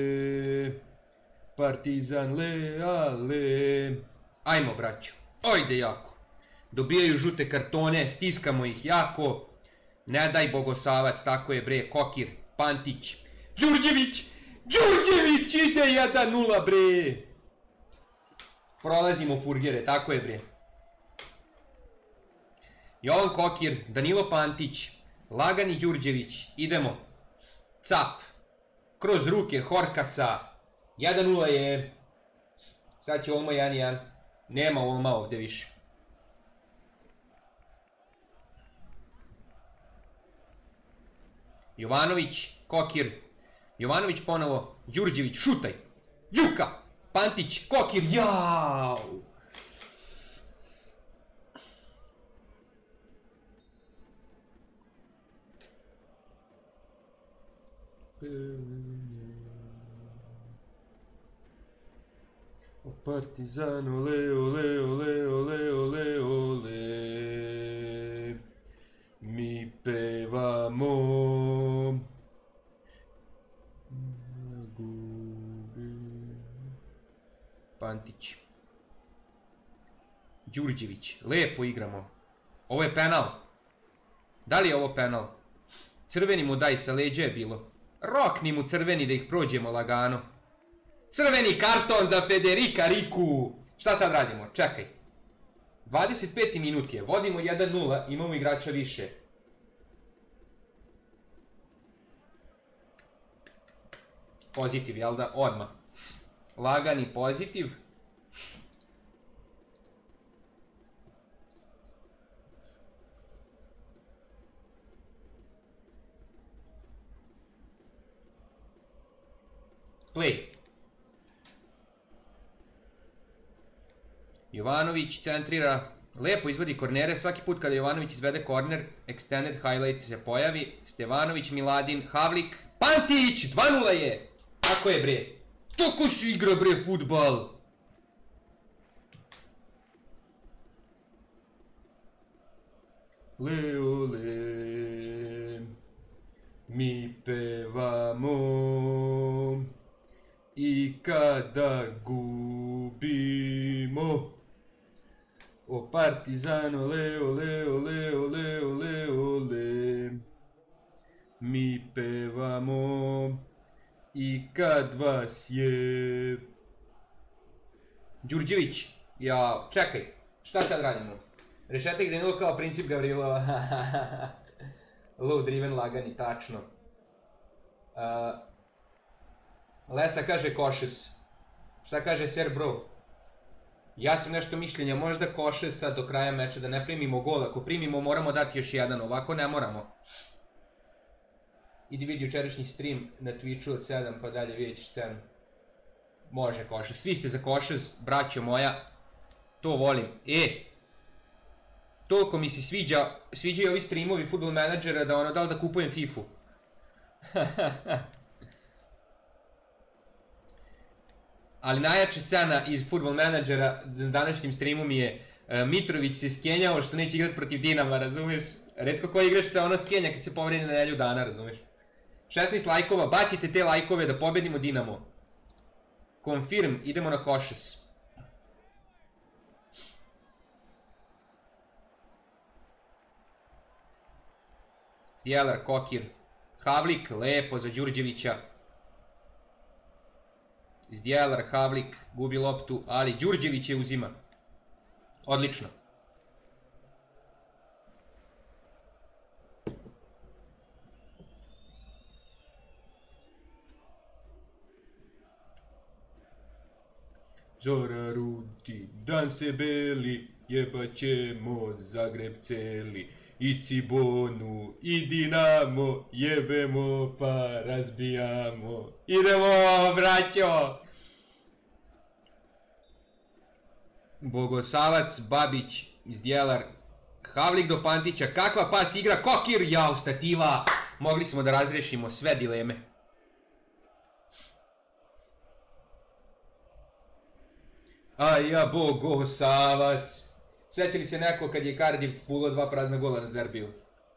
Partizan le, ale. Ajmo, braćo, ojde jako. Dobijaju žute kartone, stiskamo ih jako. Ne daj Bogosavac, tako je bre, Kokir, Pantić, Đurđević, Đurđević ide jedan nula bre. Prolazimo purgere, tako je bre. Jovan Kokir, Danilo Pantić, Lagani Đurđević, idemo. Cap, kroz ruke Horkasa, jedan nula je. Sad će Olma jedan jedan. Nema Olma ovde više. Jovanović, Kokir, Jovanović ponovo, Đurđević, šutaj, Đuka, Pantić, Kokir, jao! O Partizan, ole, ole, ole, ole, ole, ole, mi pevamo. Pantić, Đurđević, lepo igramo. Ovo je penal. Da li je ovo penal? Crveni mu daj, sa leđa je bilo. Rokni mu crveni da ih prođemo lagano. Crveni karton za Federica Riku. Šta sad radimo? Čekaj. dvadeset peti minut je. Vodimo jedan nula. Imamo igrača više. Pozitiv, jel da? Odmah. Lagani pozitiv. Play. Jovanović centrira, lepo izvodi kornere, svaki put kada Jovanović izvede korner, extended highlight se pojavi, Stevanović, Miladin, Havlik, Pantić, dva nula je! Tako je bre, tako se igra bre futbal! Le, ole. Mi pevamo i kada gubimo. O Partizano, ole, ole, ole, ole, ole, ole. Mi pevamo i kad vas je... Đurđević, ja, čekaj, šta sad radimo? Rešeta je krenulo kao princip Gavrilova. Low driven lagani, tačno. Uh, Lesa kaže Košes. Šta kaže Ser Bro? Ja sam nešto mišljenja, možda Košes sad do kraja meča da ne primimo gol. Ako primimo moramo dati još jedan, ovako ne moramo. Idi vidi jučerašnji stream na Twitchu od sedam pa dalje vidjet ćeš scenu. Može Košes, svi ste za Košes, braćo moja. To volim. E! Toliko mi se sviđa, sviđaju ovi streamovi Football Managera da ono, da li da kupujem FIFA-u. Ali najjača scena iz Football Managera na današnjem streamu mi je uh, Mitrović se skenjao što neće igrati protiv Dinama, razumiješ? Retko ko igraš se ono skenja kad se povredi na nedelju dana, razumiješ? šesnaest lajkova, bacite te lajkove da pobedimo Dinamo. Confirm, idemo na Košes. Zdjelar, Kokir, Havlik, lepo za Đurđevića. Zdjelar, Havlik, gubi loptu, ali Đurđević je uzima. Odlično. Zora Ruti, dan se beli, jebat ćemo Zagreb celi. I Cibonu, i Dinamo, jebemo pa razbijamo. Idemo, braćo! Bogosavac, Babić, Zdjelar, Havlik do Pantića, kakva pas igra, Kokir, jao, stativa. Mogli smo da razrešimo sve dileme. Aj ja, Bogosavac. Sjeća li se neko kad je Cardiff fullo dva prazna gola na derbiju?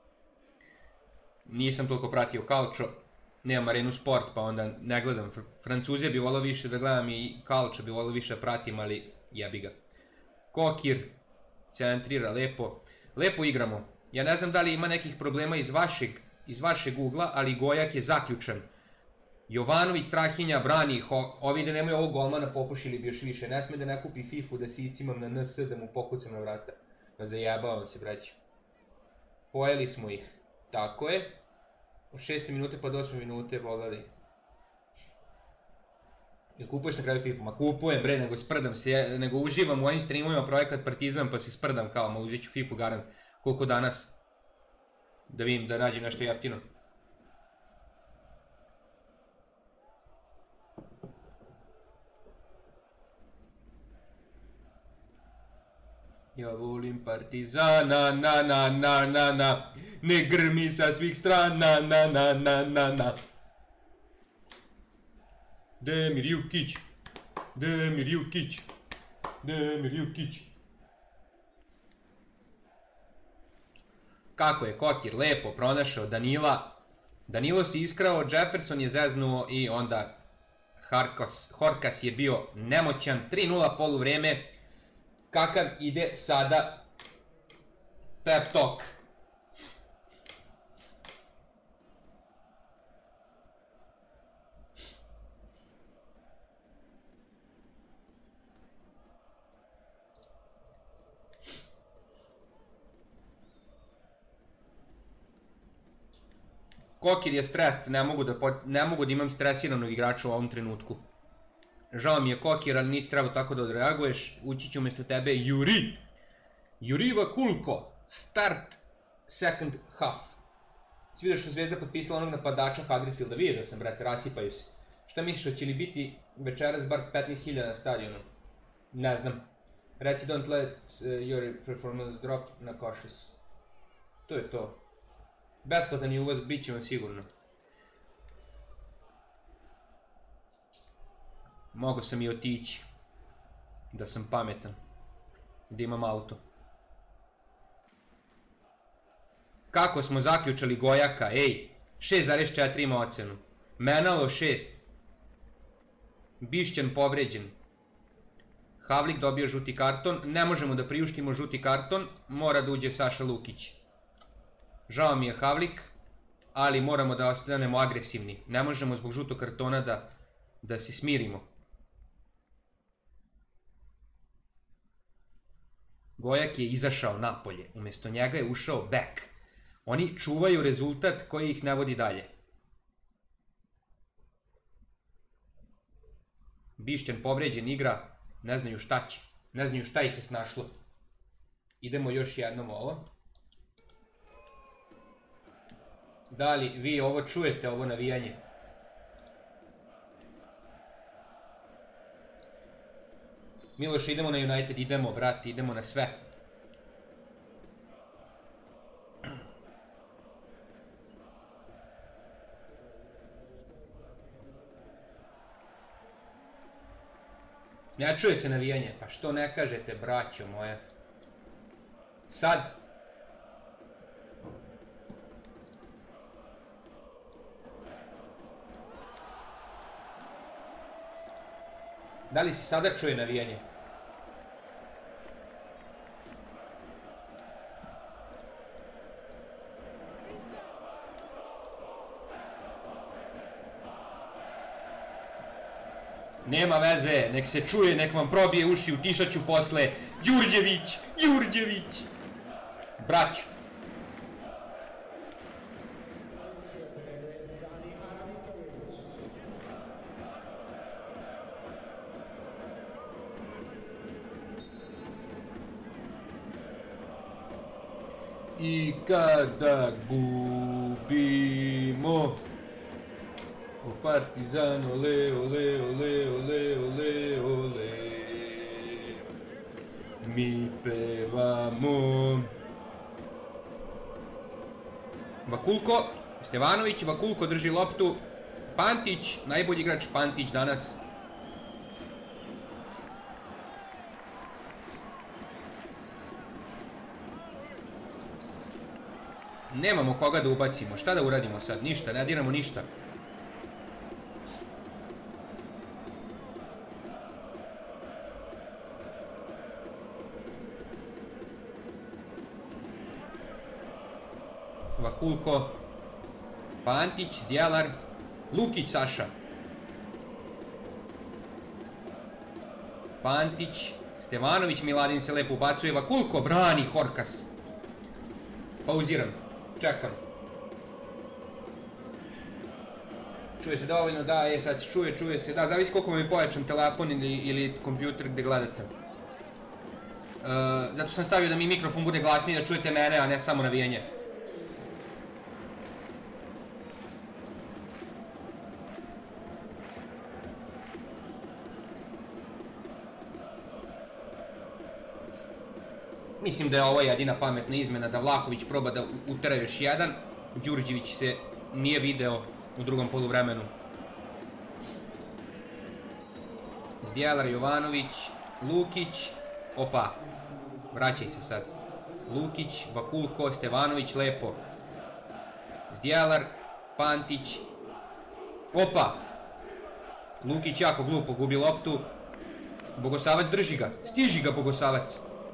Nisam toliko pratio Calcio, nemam Arenu Sport pa onda ne gledam. Francuze bi volio više da gledam i Calcio bi volio više da pratim, ali jebi ga. Kokir, centrira, lepo. Lepo igramo. Ja ne znam da li ima nekih problema iz vašeg, iz vašeg ugla, ali Gojak je zaključan. Jovanović, Strahinja, brani, ovi da nemaju ovog golmana popušili bi još više. Ne sme da ne kupi FIFA-u da si icimam na N S da mu pokucam na vrata. Ma zajebavam se, braći. Pojeli smo ih. Tako je. Od šeste minute pa do osme minute volali. Jel kupuješ na kraju FIFA? Ma kupujem bre, nego sprdam se, nego uživam u ovim streamovima projekat Partizan pa se sprdam kao, ma uzet ću FIFA garant. Koliko danas? Da vidim, da nađem nešto jeftino. Ja volim Partizana, na na na na na, ne grmi sa svih strana, na na na na na. Demir Jukić, Demir Jukić, Demir Jukić. Kako je Kokir lepo pronašao Danila. Danilo se iskrao, Jefferson je zeznuo i onda Harkas, Horkas je bio nemoćan, tri nula poluvreme. Kakav ide sada pep talk? Kokir je stres, ne mogu da, ne mogu da imam stresiranog igrača u ovom trenutku. Žao mi je Kokir, ali nisi trebao tako da odreaguješ. Ući ću umjesto tebe Juri. Juriva Kulko. Start second half. Si vidio što Zvezda potpisala onog napadača Huddersfielda? Vidio sam, brate, rasipaju se. Šta misliš, će li biti večeras bar petnaest hiljada na stadionu? Ne znam. Reci don't let uh, your performance drop na Košes. To je to. Besplatan je uvaz, bit ćemo sigurno. Mogao sam i otići. Da sam pametan. Da imam auto. Kako smo zaključali Gojaka, ej. šest zarez četiri ima ocenu. Menalo šest. Bišćan povređen. Havlik dobio žuti karton. Ne možemo da priuštimo žuti karton. Mora da uđe Saša Lukić. Žao mi je Havlik, ali moramo da ostanemo agresivni. Ne možemo zbog žutog kartona da, da se smirimo. Gojak je izašao napolje. Umjesto njega je ušao bek. Oni čuvaju rezultat koji ih ne vodi dalje. Bišćan povređen igra. Ne znaju šta će. Ne znaju šta ih je snašlo. Idemo još jednom ovo. Da li vi ovo čujete, ovo navijanje? Miloš, idemo na United, idemo, brati, idemo na sve. Ne čuje se navijanje, pa što ne kažete, braćo moje? Sad. Da li se sada čuje navijanje? Nema veze, nek se čuje, nek vam probije uši, utišat ću posle. Đurđević, Đurđević. Braćo. I kada gubimo o Partizan, ole, ole, ole, ole, ole, ole, mi pevamo. Vakulko, Stevanović, Vakulko drži loptu, Pantić, najbolji igrač Pantić danas. Nemamo koga da ubacimo, šta da uradimo sad? Ništa, ne diramo ništa. Vakulko, Pantić, Zdjelar, Lukić Saša. Pantić, Stevanović, Miladin se lepo ubacuje, Vakulko, brani Horkas. Pauziram. Čekam. Čuje se dovoljno, da, je sad čuje, čuje se, da, zavisi koliko vam je pojačan telefon ili, ili kompjuter gde gledate. Uh, zato sam stavio da mi mikrofon bude glasniji, da čujete mene, a ne samo navijanje. Mislim da je ovo jedina pametna izmena, da Vlahović proba da utera još jedan. Đurđević se nije video u drugom poluvremenu. Zdjelar, Jovanović, Lukić, opa, vraćaj se sad. Lukić, Vakulko, Stevanović, lepo. Zdjelar, Pantić, opa. Lukić jako glupo gubi loptu. Bogosavac drži ga, stiži ga Bogosavac.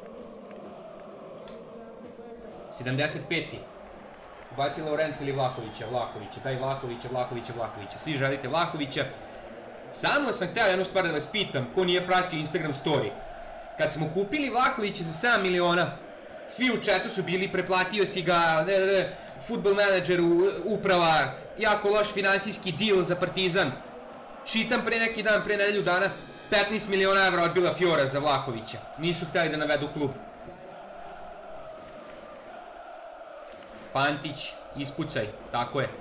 sedamdeset peti. Ubaci Lorenz ili Vlahovića, Vlahovića, daj Vlahovića, Vlahovića, Vlahovića. Svi želite Vlahovića. Samo sam htio jednu stvar da vas pitam, ko nije pratio Instagram story. Kad smo kupili Vlahovića za sedam miliona, svi u chatu su bili, preplatio si ga, ne, ne, ne, Football Manager, uprava, jako loš finansijski deal za Partizan. Čitam pre neki dan, pre nedelju dana, petnaest miliona evra odbila Fiora za Vlahovića. Nisu htjeli da navedu klub. Pantić, ispucaj, tako je.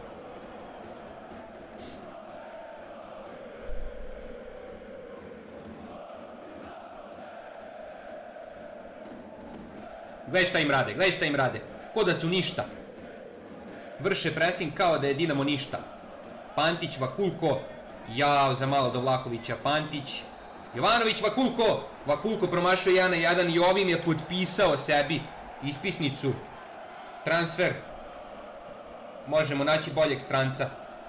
Gledaj šta im rade, gledaj šta im rade. Ko da su ništa. Vrše pressing kao da je Dinamo ništa. Pantić, Vakulko. Jao, za malo do Vlahovića. Pantić. Jovanović, Vakulko. Vakulko promašao jedan na jedan i ovim je potpisao sebi ispisnicu. Transfer. možemo naći boljeg stranca.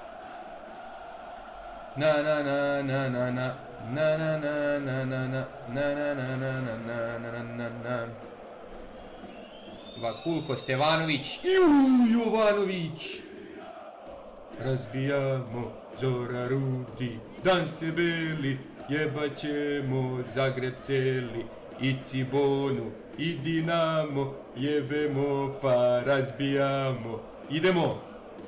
Na na na na na na na na na na na na na na na na na na na na. Vakulko Stevanović. Juuu, Jovanović. Razbijamo Zora Rudi, dan se beli, jebat ćemo Zagreb celi, i Cibonu, i Dinamo, jebemo pa razbijamo. Idemo!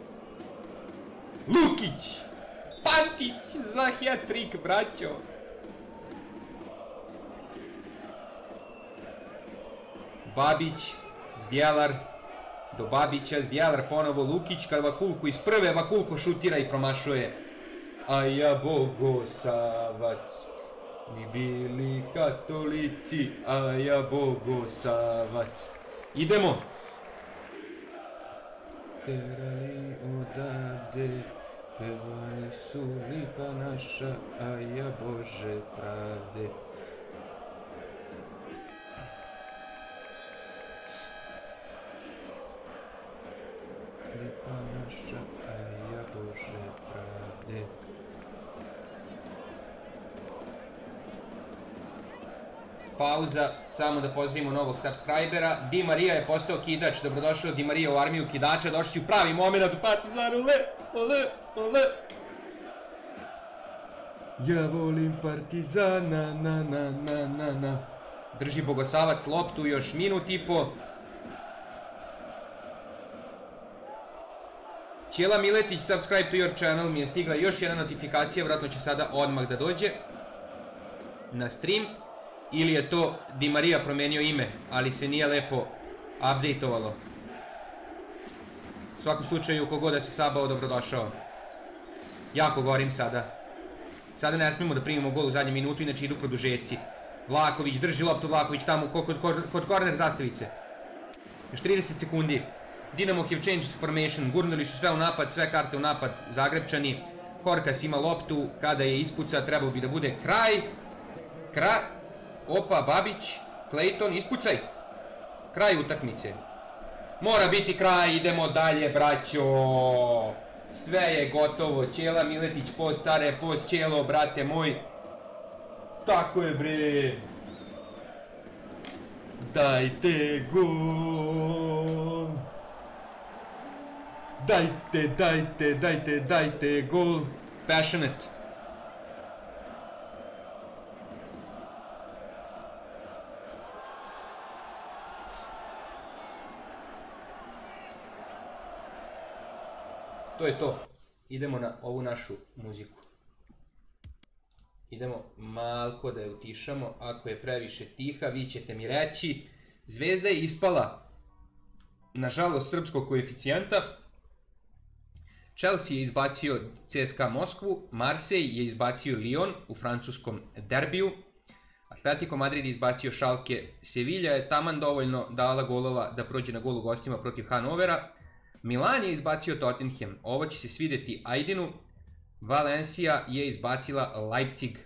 Lukić! Pantić za hat-trick, braćo! Babić, Zdjelar, do Babića, Zdjelar, ponovo Lukić, kad Vakulko iz prve, Vakulko šutira i promašuje. A ja Bogosavac, mi bili katolici, a ja Bogosavac. Idemo! Terali odavde, pevali su lipa naša, a ja Bože pravde. Lipa naša, a ja Bože pravde. Pauza, samo da pozdravimo novog subscribera. Di Marija je postao kidač, dobrodošao Di Marija u armiju kidača, došli si u pravi moment u Partizanu, ole, ole, ole. Ja volim Partizana, na, na, na, na, na. Drži Bogosavac loptu, još minut i po. Ćela Miletić, subscribe to your channel, mi je stigla još jedna notifikacija, vjerojatno će sada odmah da dođe na stream. Ili je to Di Marija promenio ime, ali se nije lepo updateovalo. U svakom slučaju, kogod da se sabao, dobrodošao. Jako gorim sada. Sada ne smijemo da primimo gol u zadnjem minutu, inače idu produžeci. Vlaković, drži loptu Vlaković tamo kod, kod, kod korner zastavice. Još trideset sekundi. Dinamo have changed formation, gurnuli su sve u napad, sve karte u napad, Zagrebčani. Korkas ima loptu, kada je ispuca, trebao bi da bude kraj. Kraj. Opa, Babić, Clayton, ispucaj. Kraj utakmice. Mora biti kraj, idemo dalje, braćo. Sve je gotovo. Ćela Miletić, post care, post Ćelo, brate moj. Tako je, bre. Dajte gol. Dajte, dajte, dajte, dajte gol. Passionate. To je to. Idemo na ovu našu muziku. Idemo malko da je utišamo. Ako je previše tiha, vi ćete mi reći. Zvezda je ispala, nažalost, srpskog koeficijenta. Chelsea je izbacio C S K A Moskvu. Marseille je izbacio Lyon u francuskom derbiju. Atletico Madrid je izbacio Schalke. Sevilla je taman dovoljno dala golova da prođe na gol u gostima protiv Hanovera. Milan je izbacio Tottenham, ovo će se svidjeti Ajdinu. Valencia je izbacila Leipzig.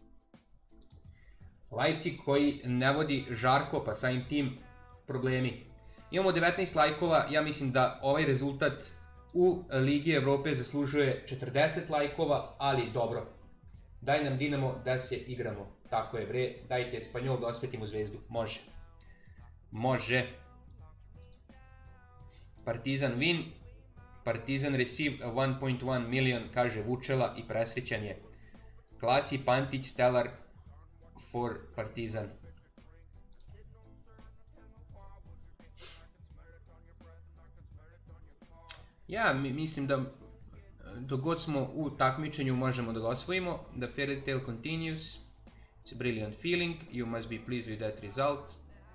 Leipzig koji ne vodi žarko, pa samim tim problemi. Imamo devetnaest lajkova, ja mislim da ovaj rezultat u Ligi Evrope zaslužuje četrdeset lajkova, ali dobro. Daj nam Dinamo da se igramo. Tako je, bre, dajte Espanjol da osvetimo Zvezdu. Može. Može. Partizan win, Partizan receive one point one million, kaže Vučela i presrećan je. Klasi Pantić stellar for Partizan. Ja mislim da dok god smo u takmičenju možemo da ga osvojimo. The fairy tale continues. It's a brilliant feeling. You must be pleased with that result.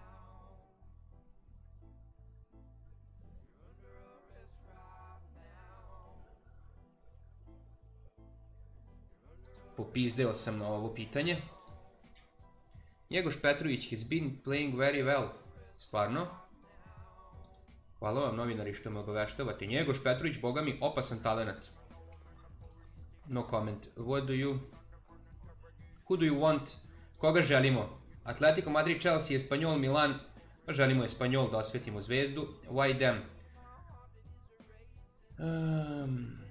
Popizdeo sam na ovo pitanje. Njegoš Petrović has been playing very well. Stvarno. Hvala vam novinari što me obaveštavate. Njegoš Petrović, boga mi, opasan talenat. No comment. What do you... Who do you want? Koga želimo? Atletico Madrid, Chelsea, Espanjol, Milan. Želimo Espanjol da osvetimo Zvezdu. Why them? Um,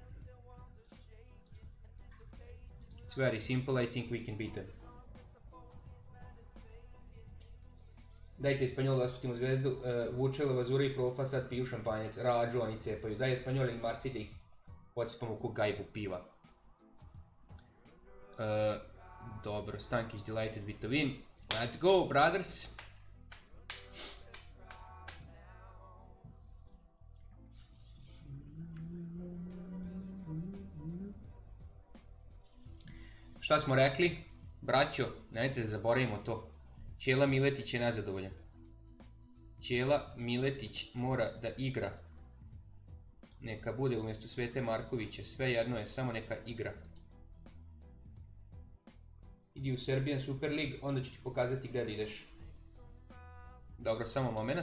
it's very simple, I think we can beat them. Dajte Espanjol da osvetimo zvezdu, uh, Vučelo, Vazura i Profa sad piju šampanjac, Rađu oni cepaju. Daj Espanjol ili Marci da ih podsipamo ko gajbu piva. Uh, dobro, Stankić Delighted Vitovin. Let's go, brothers! Šta smo rekli? Braćo, nemojte da zaboravimo to. Ćela Miletić je nezadovoljan. Ćela Miletić mora da igra. Neka bude umjesto Svete Markovića, sve jedno je, samo neka igra. Idi u Serbian Super League, onda ću ti pokazati gdje ideš. Dobro, samo moment.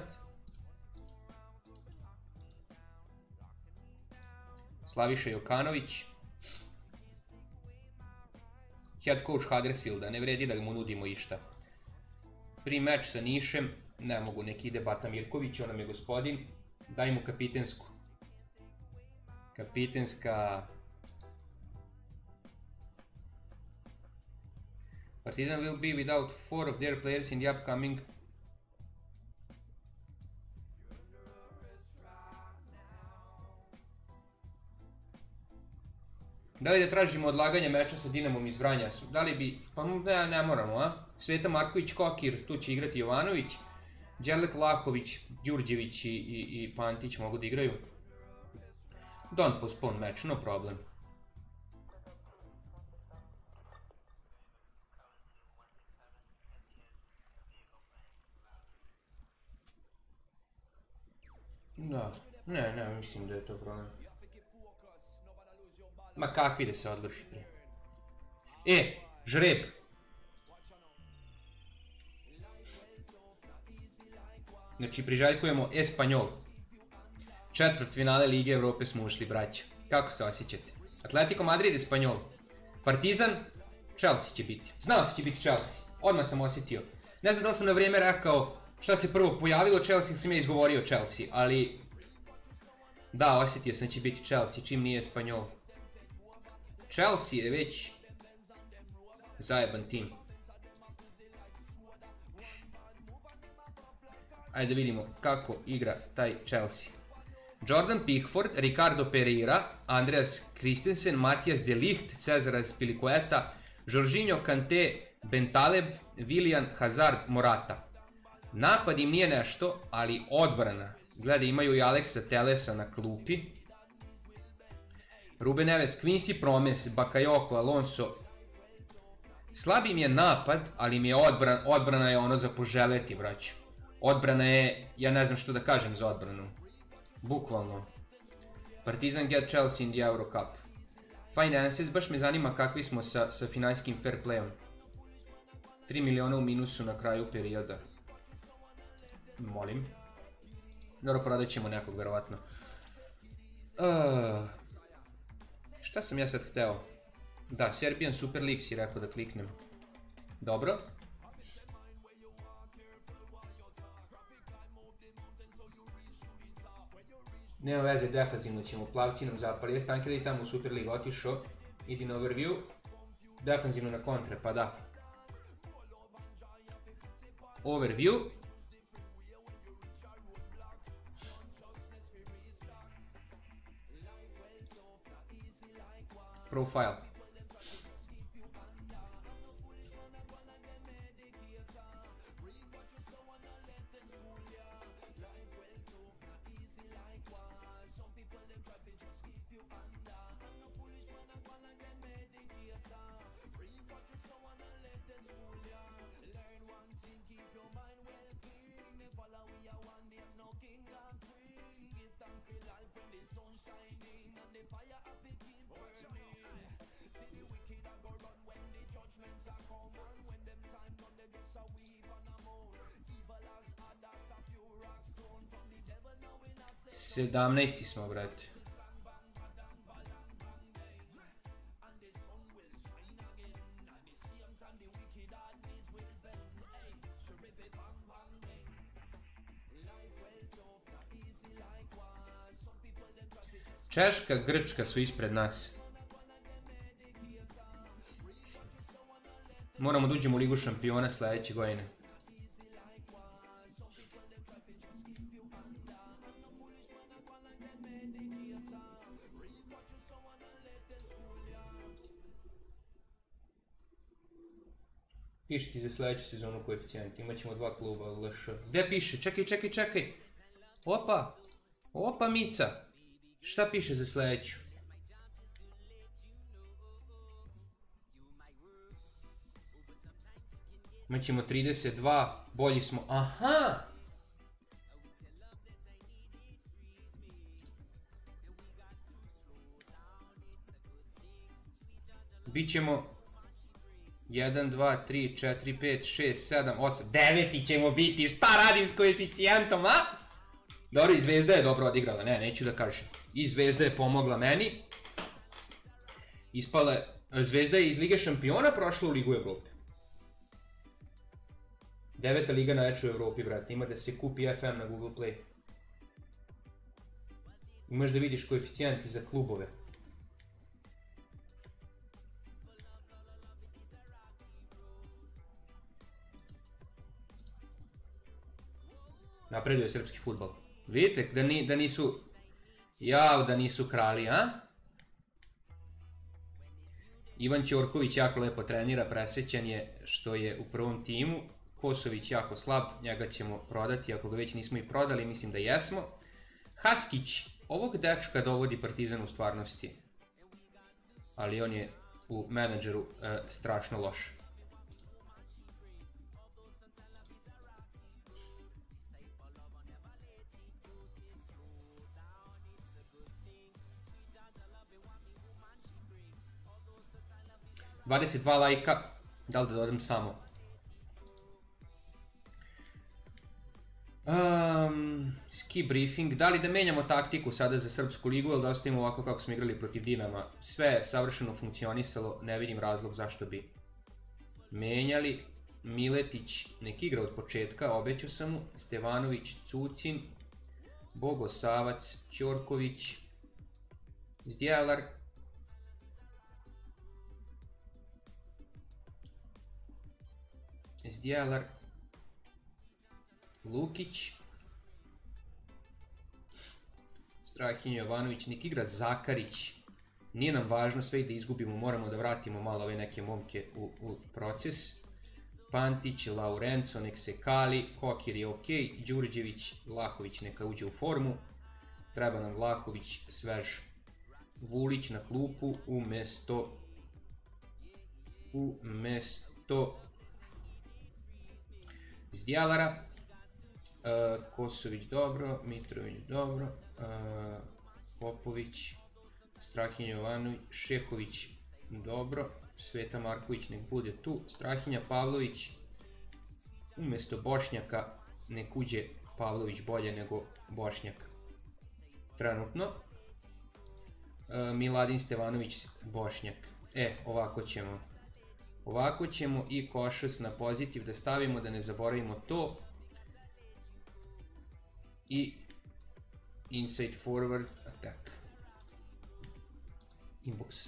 Slaviša Jokanović. Head coach Huddersfielda, ne vredi da mu nudimo išta. Prvi meč sa Nišem, ne mogu, neki ide Bata Mirković, on nam je gospodin. Daj mu kapitensku. Kapitenska... Partizan will be without four of their players in the upcoming... Da li da tražimo odlaganje meča sa Dinamom iz Vranja? Da li bi... Pa ne, ne moramo, a? Sveta Marković, Kokir, tu će igrati Jovanović. Đerlek Lahović, Đurđević i, i, i Pantić mogu da igraju. Don't postpone match, no problem. Da, ne, ne, mislim da je to problem. Ma kakvi da se odloži prije. E, žreb. Znači, priželjkujemo Espanjol. Četvrt finale Lige Evrope smo ušli, braća. Kako se osjećate? Atletico Madrid, Espanjol. Partizan, Chelsea će biti. Znao da će biti Chelsea. Odmah sam osjetio. Ne znam da li sam na vrijeme rekao šta se prvo pojavilo Chelsea ili sam ja izgovorio Chelsea, ali... Da, osjetio sam da će biti Chelsea, čim nije Espanjol. Chelsea je već zajeban tim. Ajde da vidimo kako igra taj Chelsea. Jordan Pickford, Ricardo Pereira, Andreas Christensen, Matijas de Ligt, Cesar Azpilicueta, Jorginho, Kanté, Bentaleb, Willian, Hazard, Morata. Napad im nije nešto, ali odbrana. Gledaj, imaju i Alexa Tellesa na klupi. Ruben Neves, Quincy Promes, Bakayoko, Alonso. Slab im je napad, ali mi je odbrana, odbrana je ono za poželjeti, braću. Odbrana je, ja ne znam što da kažem za odbranu. Bukvalno. Partizan get Chelsea in the Euro Cup. Finances, baš me zanima kakvi smo sa, sa finanskim fair playom. tri miliona u minusu na kraju perioda. Molim. Dobro, prodat ćemo nekog, verovatno. Uh, šta sam ja sad hteo? Da, Serbian Super League si rekao da kliknem. Dobro. Nema veze, defanzivno ćemo, plavci nam zapali. Jeste Ankeli tamo u Super League otišao. Idi na overview. Defanzivno na kontre, pa da. Overview. Profile. sedamnaesti smo, brate. Češka, Grčka su ispred nas. Moramo da uđemo u Ligu šampiona sledeće godine. Piši ti za sledeću sezonu koeficijent, imat ćemo dva kluba L Š. Gde piše? Čekaj, čekaj, čekaj. Opa, opa Mica. Šta piše za sledeću? Imat ćemo trideset dva, bolji smo, aha! Bićemo jedan, dva, tri, četiri, pet, šest, sedam, osam, deveti ćemo biti, šta radim s koeficijentom, a? Dobro, i Zvezda je dobro odigrala, ne, neću da kažem. I Zvezda je pomogla meni. Ispala, Zvezda je iz Lige šampiona prošla u Ligu Evrope. Deveta liga najjača u Evropi, brate, ima da se kupi F M na Google Play. Imaš da vidiš koeficijenti za klubove. Napreduje srpski fudbal. Vidite da, ni, da nisu... Jao, da nisu krali, a? Ivan Ćorković jako lepo trenira, presrećan je što je u prvom timu. Kosović jako slab, njega ćemo prodati, ako ga već nismo i prodali, mislim da jesmo. Haskić, ovog dečka dovodi Partizan u stvarnosti. Ali on je u menadžeru e, strašno loš. dvadeset dva lajka, da li da dodam samo? Um, ski briefing, da li da menjamo taktiku sada za Srpsku ligu ili da ostavimo ovako kako smo igrali protiv Dinama? Sve je savršeno funkcionisalo, ne vidim razlog zašto bi menjali. Miletić nek igra od početka, obećao sam mu. Stevanović, Cucin, Bogosavac, Ćorković, Zdjelar, Zdjelar, Lukić, Strahinja Jovanović, nek igra Zakarić. Nije nam važno sve i da izgubimo, moramo da vratimo malo ove neke momke u, u proces. Pantić, Laurenco, nek se kali, Kokir je ok, Đurđević, Vlahović neka uđe u formu. Treba nam Vlahović svež. Vulić na klupu umesto umesto Zdjelara. Uh, Kosović dobro, Mitrović dobro, uh, Popović, Strahinja Jovanović, Šehović dobro, Sveta Marković nek bude tu, Strahinja Pavlović, umjesto Bošnjaka nek uđe Pavlović bolje nego Bošnjak trenutno. Uh, Miladin Stevanović Bošnjak, e ovako ćemo, ovako ćemo i Košus na pozitiv da stavimo, da ne zaboravimo to. I inside forward attack inbox.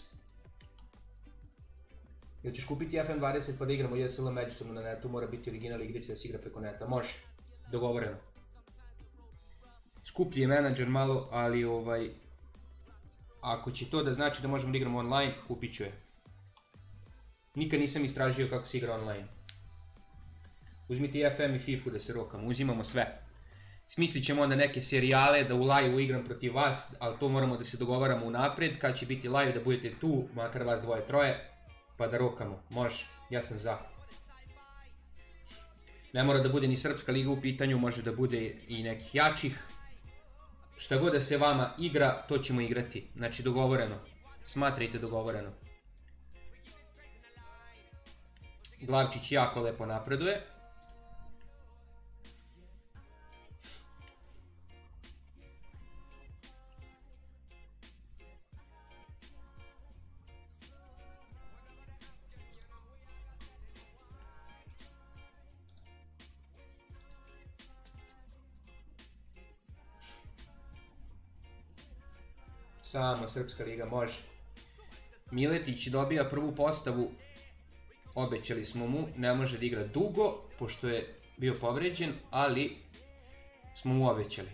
Jel ćeš kupiti F M dvadeset pa da igramo J S L međusobno na netu, mora biti original igrica da se igra preko neta, može, dogovoreno. Skuplji je menadžer malo, ali ovaj, ako će to da znači da možemo da igramo online, kupit ću je. Nikad nisam istražio kako se igra online. Uzmite F M i FIFA da se rokamo, uzimamo sve. Smislit ćemo onda neke serijale da u live-u igram protiv vas, ali to moramo da se dogovaramo unapred, kad će biti live da budete tu, makar vas dvoje troje, pa da rokamo, može, ja sam za. Ne mora da bude ni Srpska liga u pitanju, može da bude i nekih jačih. Šta god da se vama igra, to ćemo igrati, znači dogovoreno, smatrajte dogovoreno. Glavčić jako lepo napreduje. samo Srpska liga može. Miletić dobija prvu postavu, obećali smo mu, ne može da igra dugo, pošto je bio povređen, ali smo mu obećali.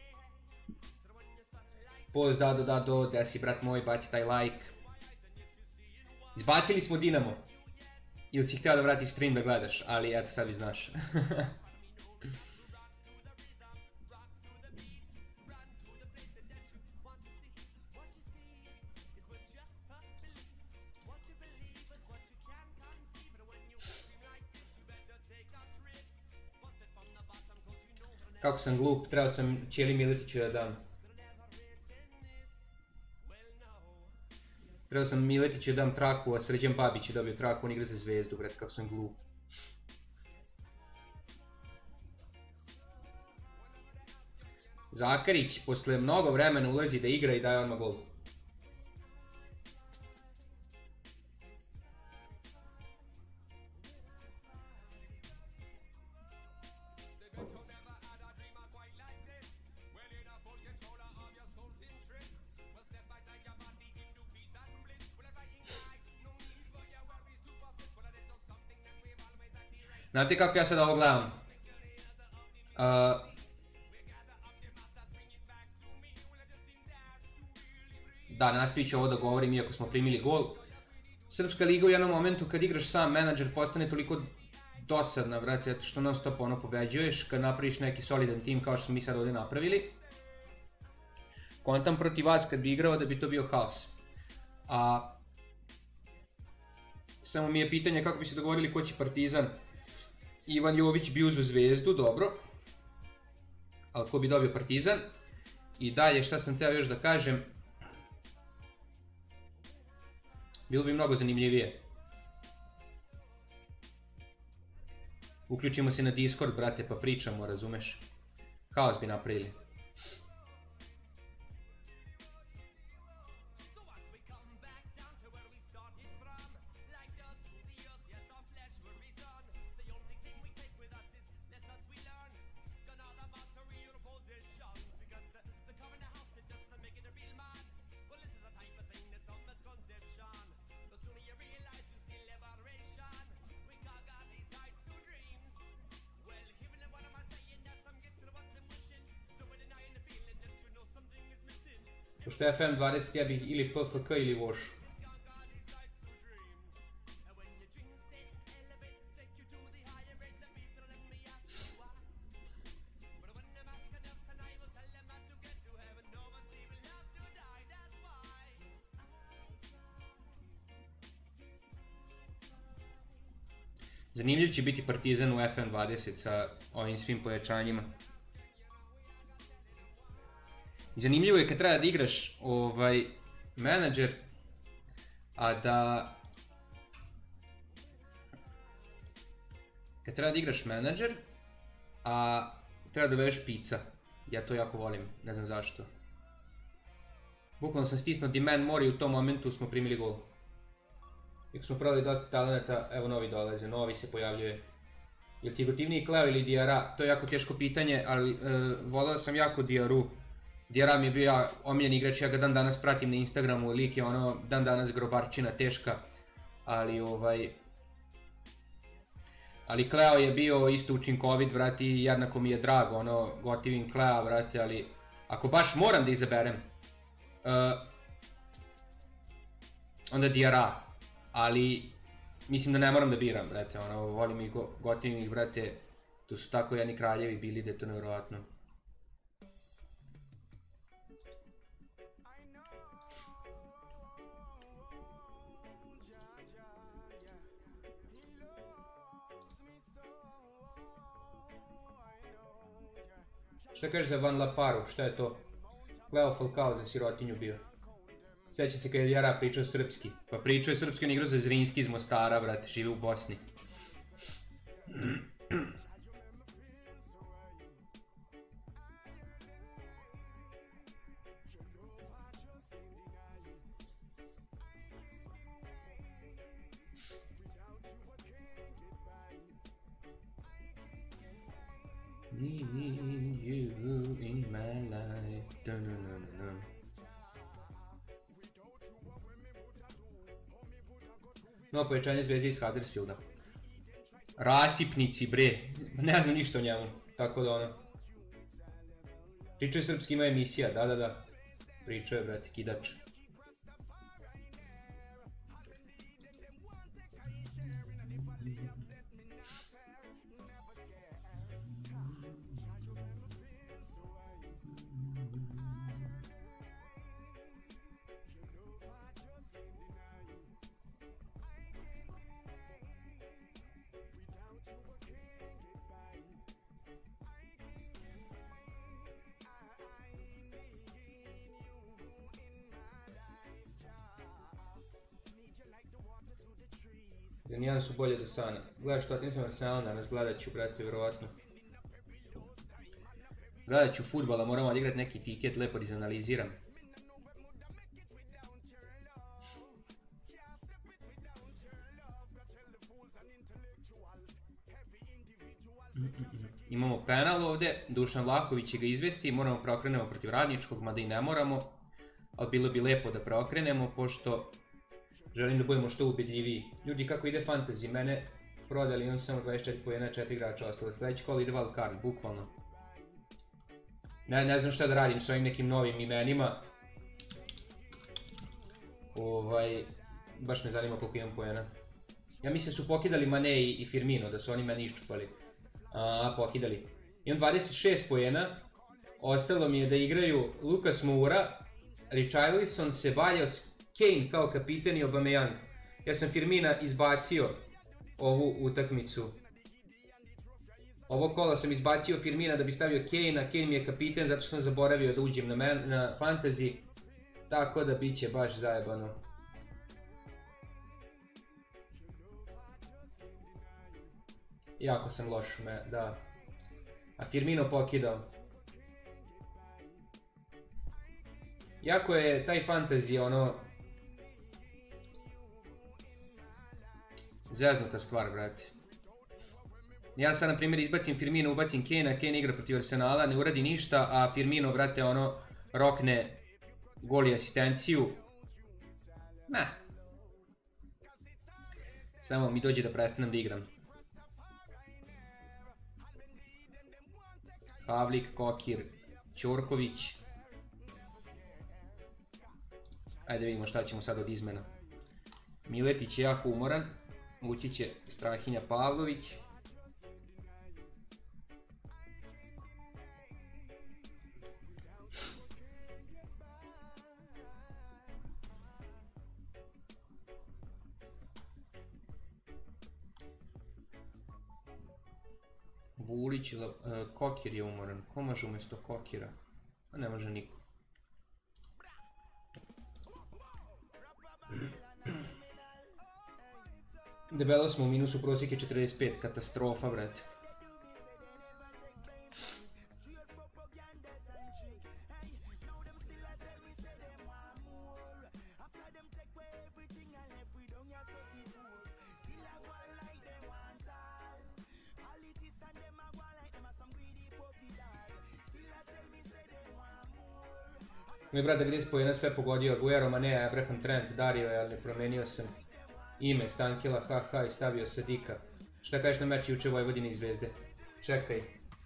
Poz Dado Dado, desi brat moj, baci taj like. Izbacili smo Dinamo. Ili si htio da vratiš stream da gledaš, ali eto sad vi znaš. Kako sam glup, trebao sam Ćeli Miletiću da dam. Trebao sam Miletiću da dam traku, a Sređan Babić je dobio traku, on igra za Zvezdu, brate, kako sam glup. Zakarić posle mnogo vremena ulazi da igra i daje odmah gol. Znate kako ja sad ovo gledam? Uh, da, nastavit ću ovo da govorim iako smo primili gol. Srpska liga u jednom momentu kad igraš sam menadžer postane toliko dosadna, brate, što non stop ono pobeđuješ kad napraviš neki solidan tim kao što smo mi sad ovdje napravili. Kontam protiv vas kad bi igrao da bi to bio haos. A samo mi je pitanje kako bi se dogovorili ko će Partizan. Ivan Jović bi uzeo Zvezdu, dobro. Ali ko bi dobio Partizan? I dalje šta sam teo još da kažem. Bilo bi mnogo zanimljivije. Uključimo se na Discord, brate, pa pričamo, razumeš? Haos bi napravili. Pošto je F M dvadeset, ja bih ili P F K ili Vošu. Zanimljiv će biti Partizan u F M dvadeset sa ovim svim pojačanjima. Zanimljivo je kad treba da igraš ovaj menadžer, a da kad treba da igraš menadžer, a treba da dovedeš pizza. Ja to jako volim, ne znam zašto. Bukvalno sam stisnuo demand more i u tom momentu smo primili gol. Iako smo prodali dosta talenata, evo novi dolaze, novi se pojavljuje. Je li ti gotivniji Kleo ili Diarra? To je jako teško pitanje, ali e, voleo sam jako Diarru. Diarra mi je bio omiljen igrač, ja ga dan danas pratim na Instagramu, lik je ono dan danas grobarčina teška, ali ovaj... Ali Kleo je bio isto učinkovit, brati, jednako mi je drago, ono, gotivim Klea, brate, ali ako baš moram da izaberem, uh, onda Diarra, ali mislim da ne moram da biram, brate, ono, volim ih, go, gotivim ih, brate, tu su tako jedni kraljevi bili da je to nevjerovatno. Šta kažeš za Van Laparu, šta je to? Leo Falcao za sirotinju bio. Sjeća se kad je Diarra pričao srpski. Pa pričao je srpski, on igrao za Zrinski iz Mostara, brate, živi u Bosni. Need you in my life. Dun, dun, dun, dun. Novo pojačanje Zvezde iz Huddersfielda. Rasipnici, bre. Ne znam ništa o njemu. Tako da ono... Pričao je srpski, ima emisija, da, da, da. Pričao je, brate, kidač. Za nijedan su bolje do Sana. Gledaš što, nismo Arsenal danas, gledat ću, brate, vjerovatno. Gledat ću futbala, moramo odigrati neki tiket, lepo da izanaliziram. Imamo penal ovdje, Dušan Vlahović će ga izvesti, moramo preokrenemo protiv Radničkog, mada i ne moramo. Ali bilo bi lepo da preokrenemo, pošto želim da budemo što ubedljiviji. Ljudi, kako ide fantasy, mene prodali, imam samo dvadeset četiri poena, četiri igrača ostale. Sljedeći kolo ide wild card, bukvalno. Ne, ne znam šta da radim s ovim nekim novim imenima. Ovaj, baš me zanima koliko imam poena. Ja mislim su pokidali Mane i Firmino, da su oni meni iščupali. A, pokidali. Imam dvadeset šest poena. Ostalo mi je da igraju Lucas Moura, Richarlison, Ceballos, Kane kao kapiten i Aubameyang. Ja sam Firmina izbacio ovu utakmicu. Ovo kola sam izbacio Firmina da bi stavio Kane-a, Kane mi je kapiten zato što sam zaboravio da uđem na, man, na fantasy. Tako da bit će baš zajebano. Jako sam loš, me, da. A Firmino pokidao. Jako je taj fantasy ono... zeznuta stvar, brate. Ja sad, na primjer, izbacim Firmino, ubacim Kane-a, Kane igra protiv Arsenala, ne uradi ništa, a Firmino, brate, ono, rokne gol i asistenciju. Ne. Samo mi dođe da prestanem da igram. Havlik, Kokir, Ćorković. Ajde vidimo šta ćemo sad od izmena. Miletić je jako umoran. Ući će Strahinja Pavlović. Vulić, uh, Kokir je umoran. Ko može umjesto Kokira? A ne može niko. Debelo smo u minusu, prosjek je četrdeset pet, katastrofa, brate. Moj brata gdje se pojedna sve pogodio, Aguero, Mane, Abraham, Trent, Dario je, ali promenio sam ime Stankila, haha, i stavio Sadika. Šta kažeš na meč juče Vojvodine i Zvezde? Čekaj.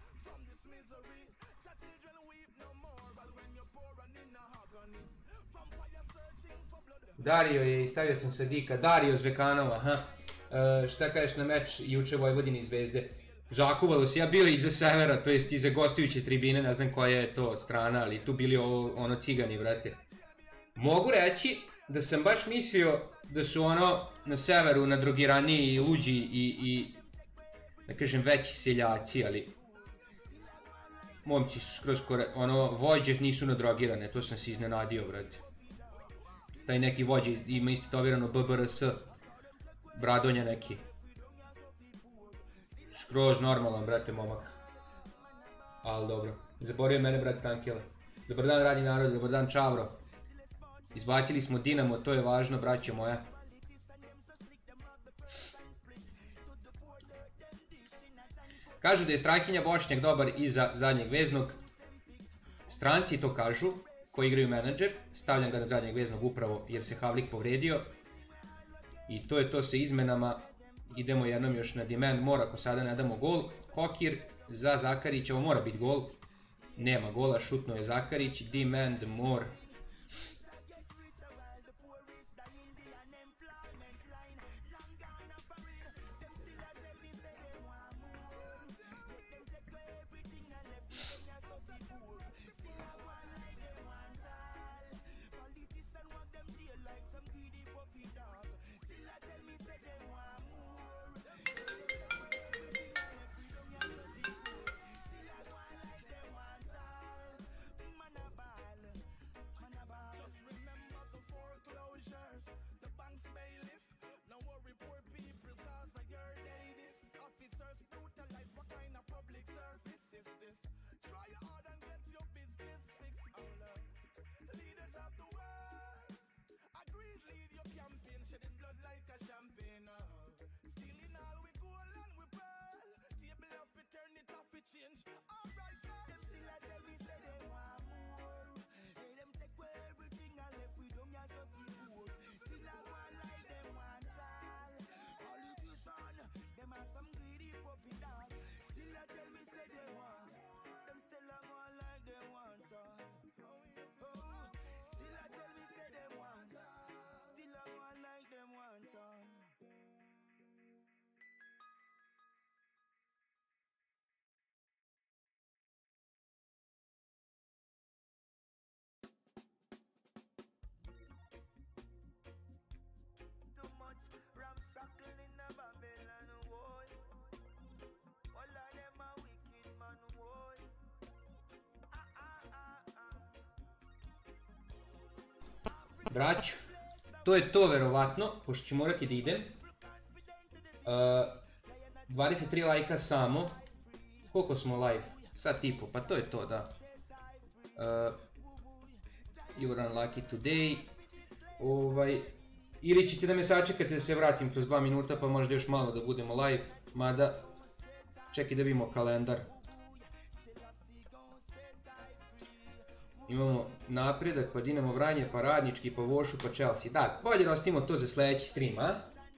Dario je i stavio sam Sadika, Dario Zvekanova, aha. E, šta kažeš na meč juče Vojvodine i Zvezde? Zakuvalo se, ja bio iza severa, to jest iza gostujuće tribine, ne znam koja je to strana, ali tu bili ovo, ono cigani, brate. Mogu reći da sam baš mislio da su ono na severu nadrogiraniji i luđi i, i da kažem veći seljaci, ali momci su skroz kore, ono, vođe nisu nadrogirane, to sam se iznenadio, brate. Taj neki vođe ima isto tovirano B B R S, Bradonja neki. Skroz normalan, brate, momak. Ali dobro. Zaboravio mene, brate, Stankila. Dobar dan, radi narod, dobar dan, Čavro. Izbacili smo Dinamo, to je važno, braćo moja. Kažu da je Strahinja Bošnjak dobar iza zadnjeg veznog. Stranci to kažu, koji igraju menadžer. Stavljam ga na zadnjeg veznog upravo jer se Havlik povredio. I to je to sa izmenama. Idemo jednom još na demand more ako sada ne damo gol. Kokir za Zakarić, ovo mora biti gol. Nema gola, šutno je Zakarić. Demand more. Braćo, to je to verovatno, pošto ću morati da idem. dvadeset tri lajka samo. Koliko smo live? Sat i po, pa to je to, da. You're unlucky today. Ili ćete da me sačekate da se vratim kroz dva minuta, pa možda još malo da budemo live. Mada, čekaj da vidimo kalendar. Imamo napredak, pa Dinamo Vranje, pa Radnički, pa Vošu, pa Chelsea. Da, bolje da ostavimo to za sledeći stream, a?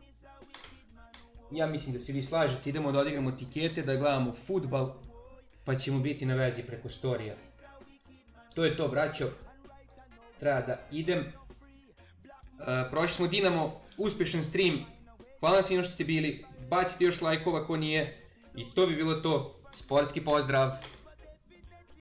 Ja mislim da se vi slažete, idemo da odigramo tikete, da gledamo fudbal, pa ćemo biti na vezi preko storija. To je to, braćo. Treba da idem. Prošli smo Dinamo, uspešan stream. Hvala svima što ste bili, bacite još lajkova ko nije. I to bi bilo to. Sportski pozdrav!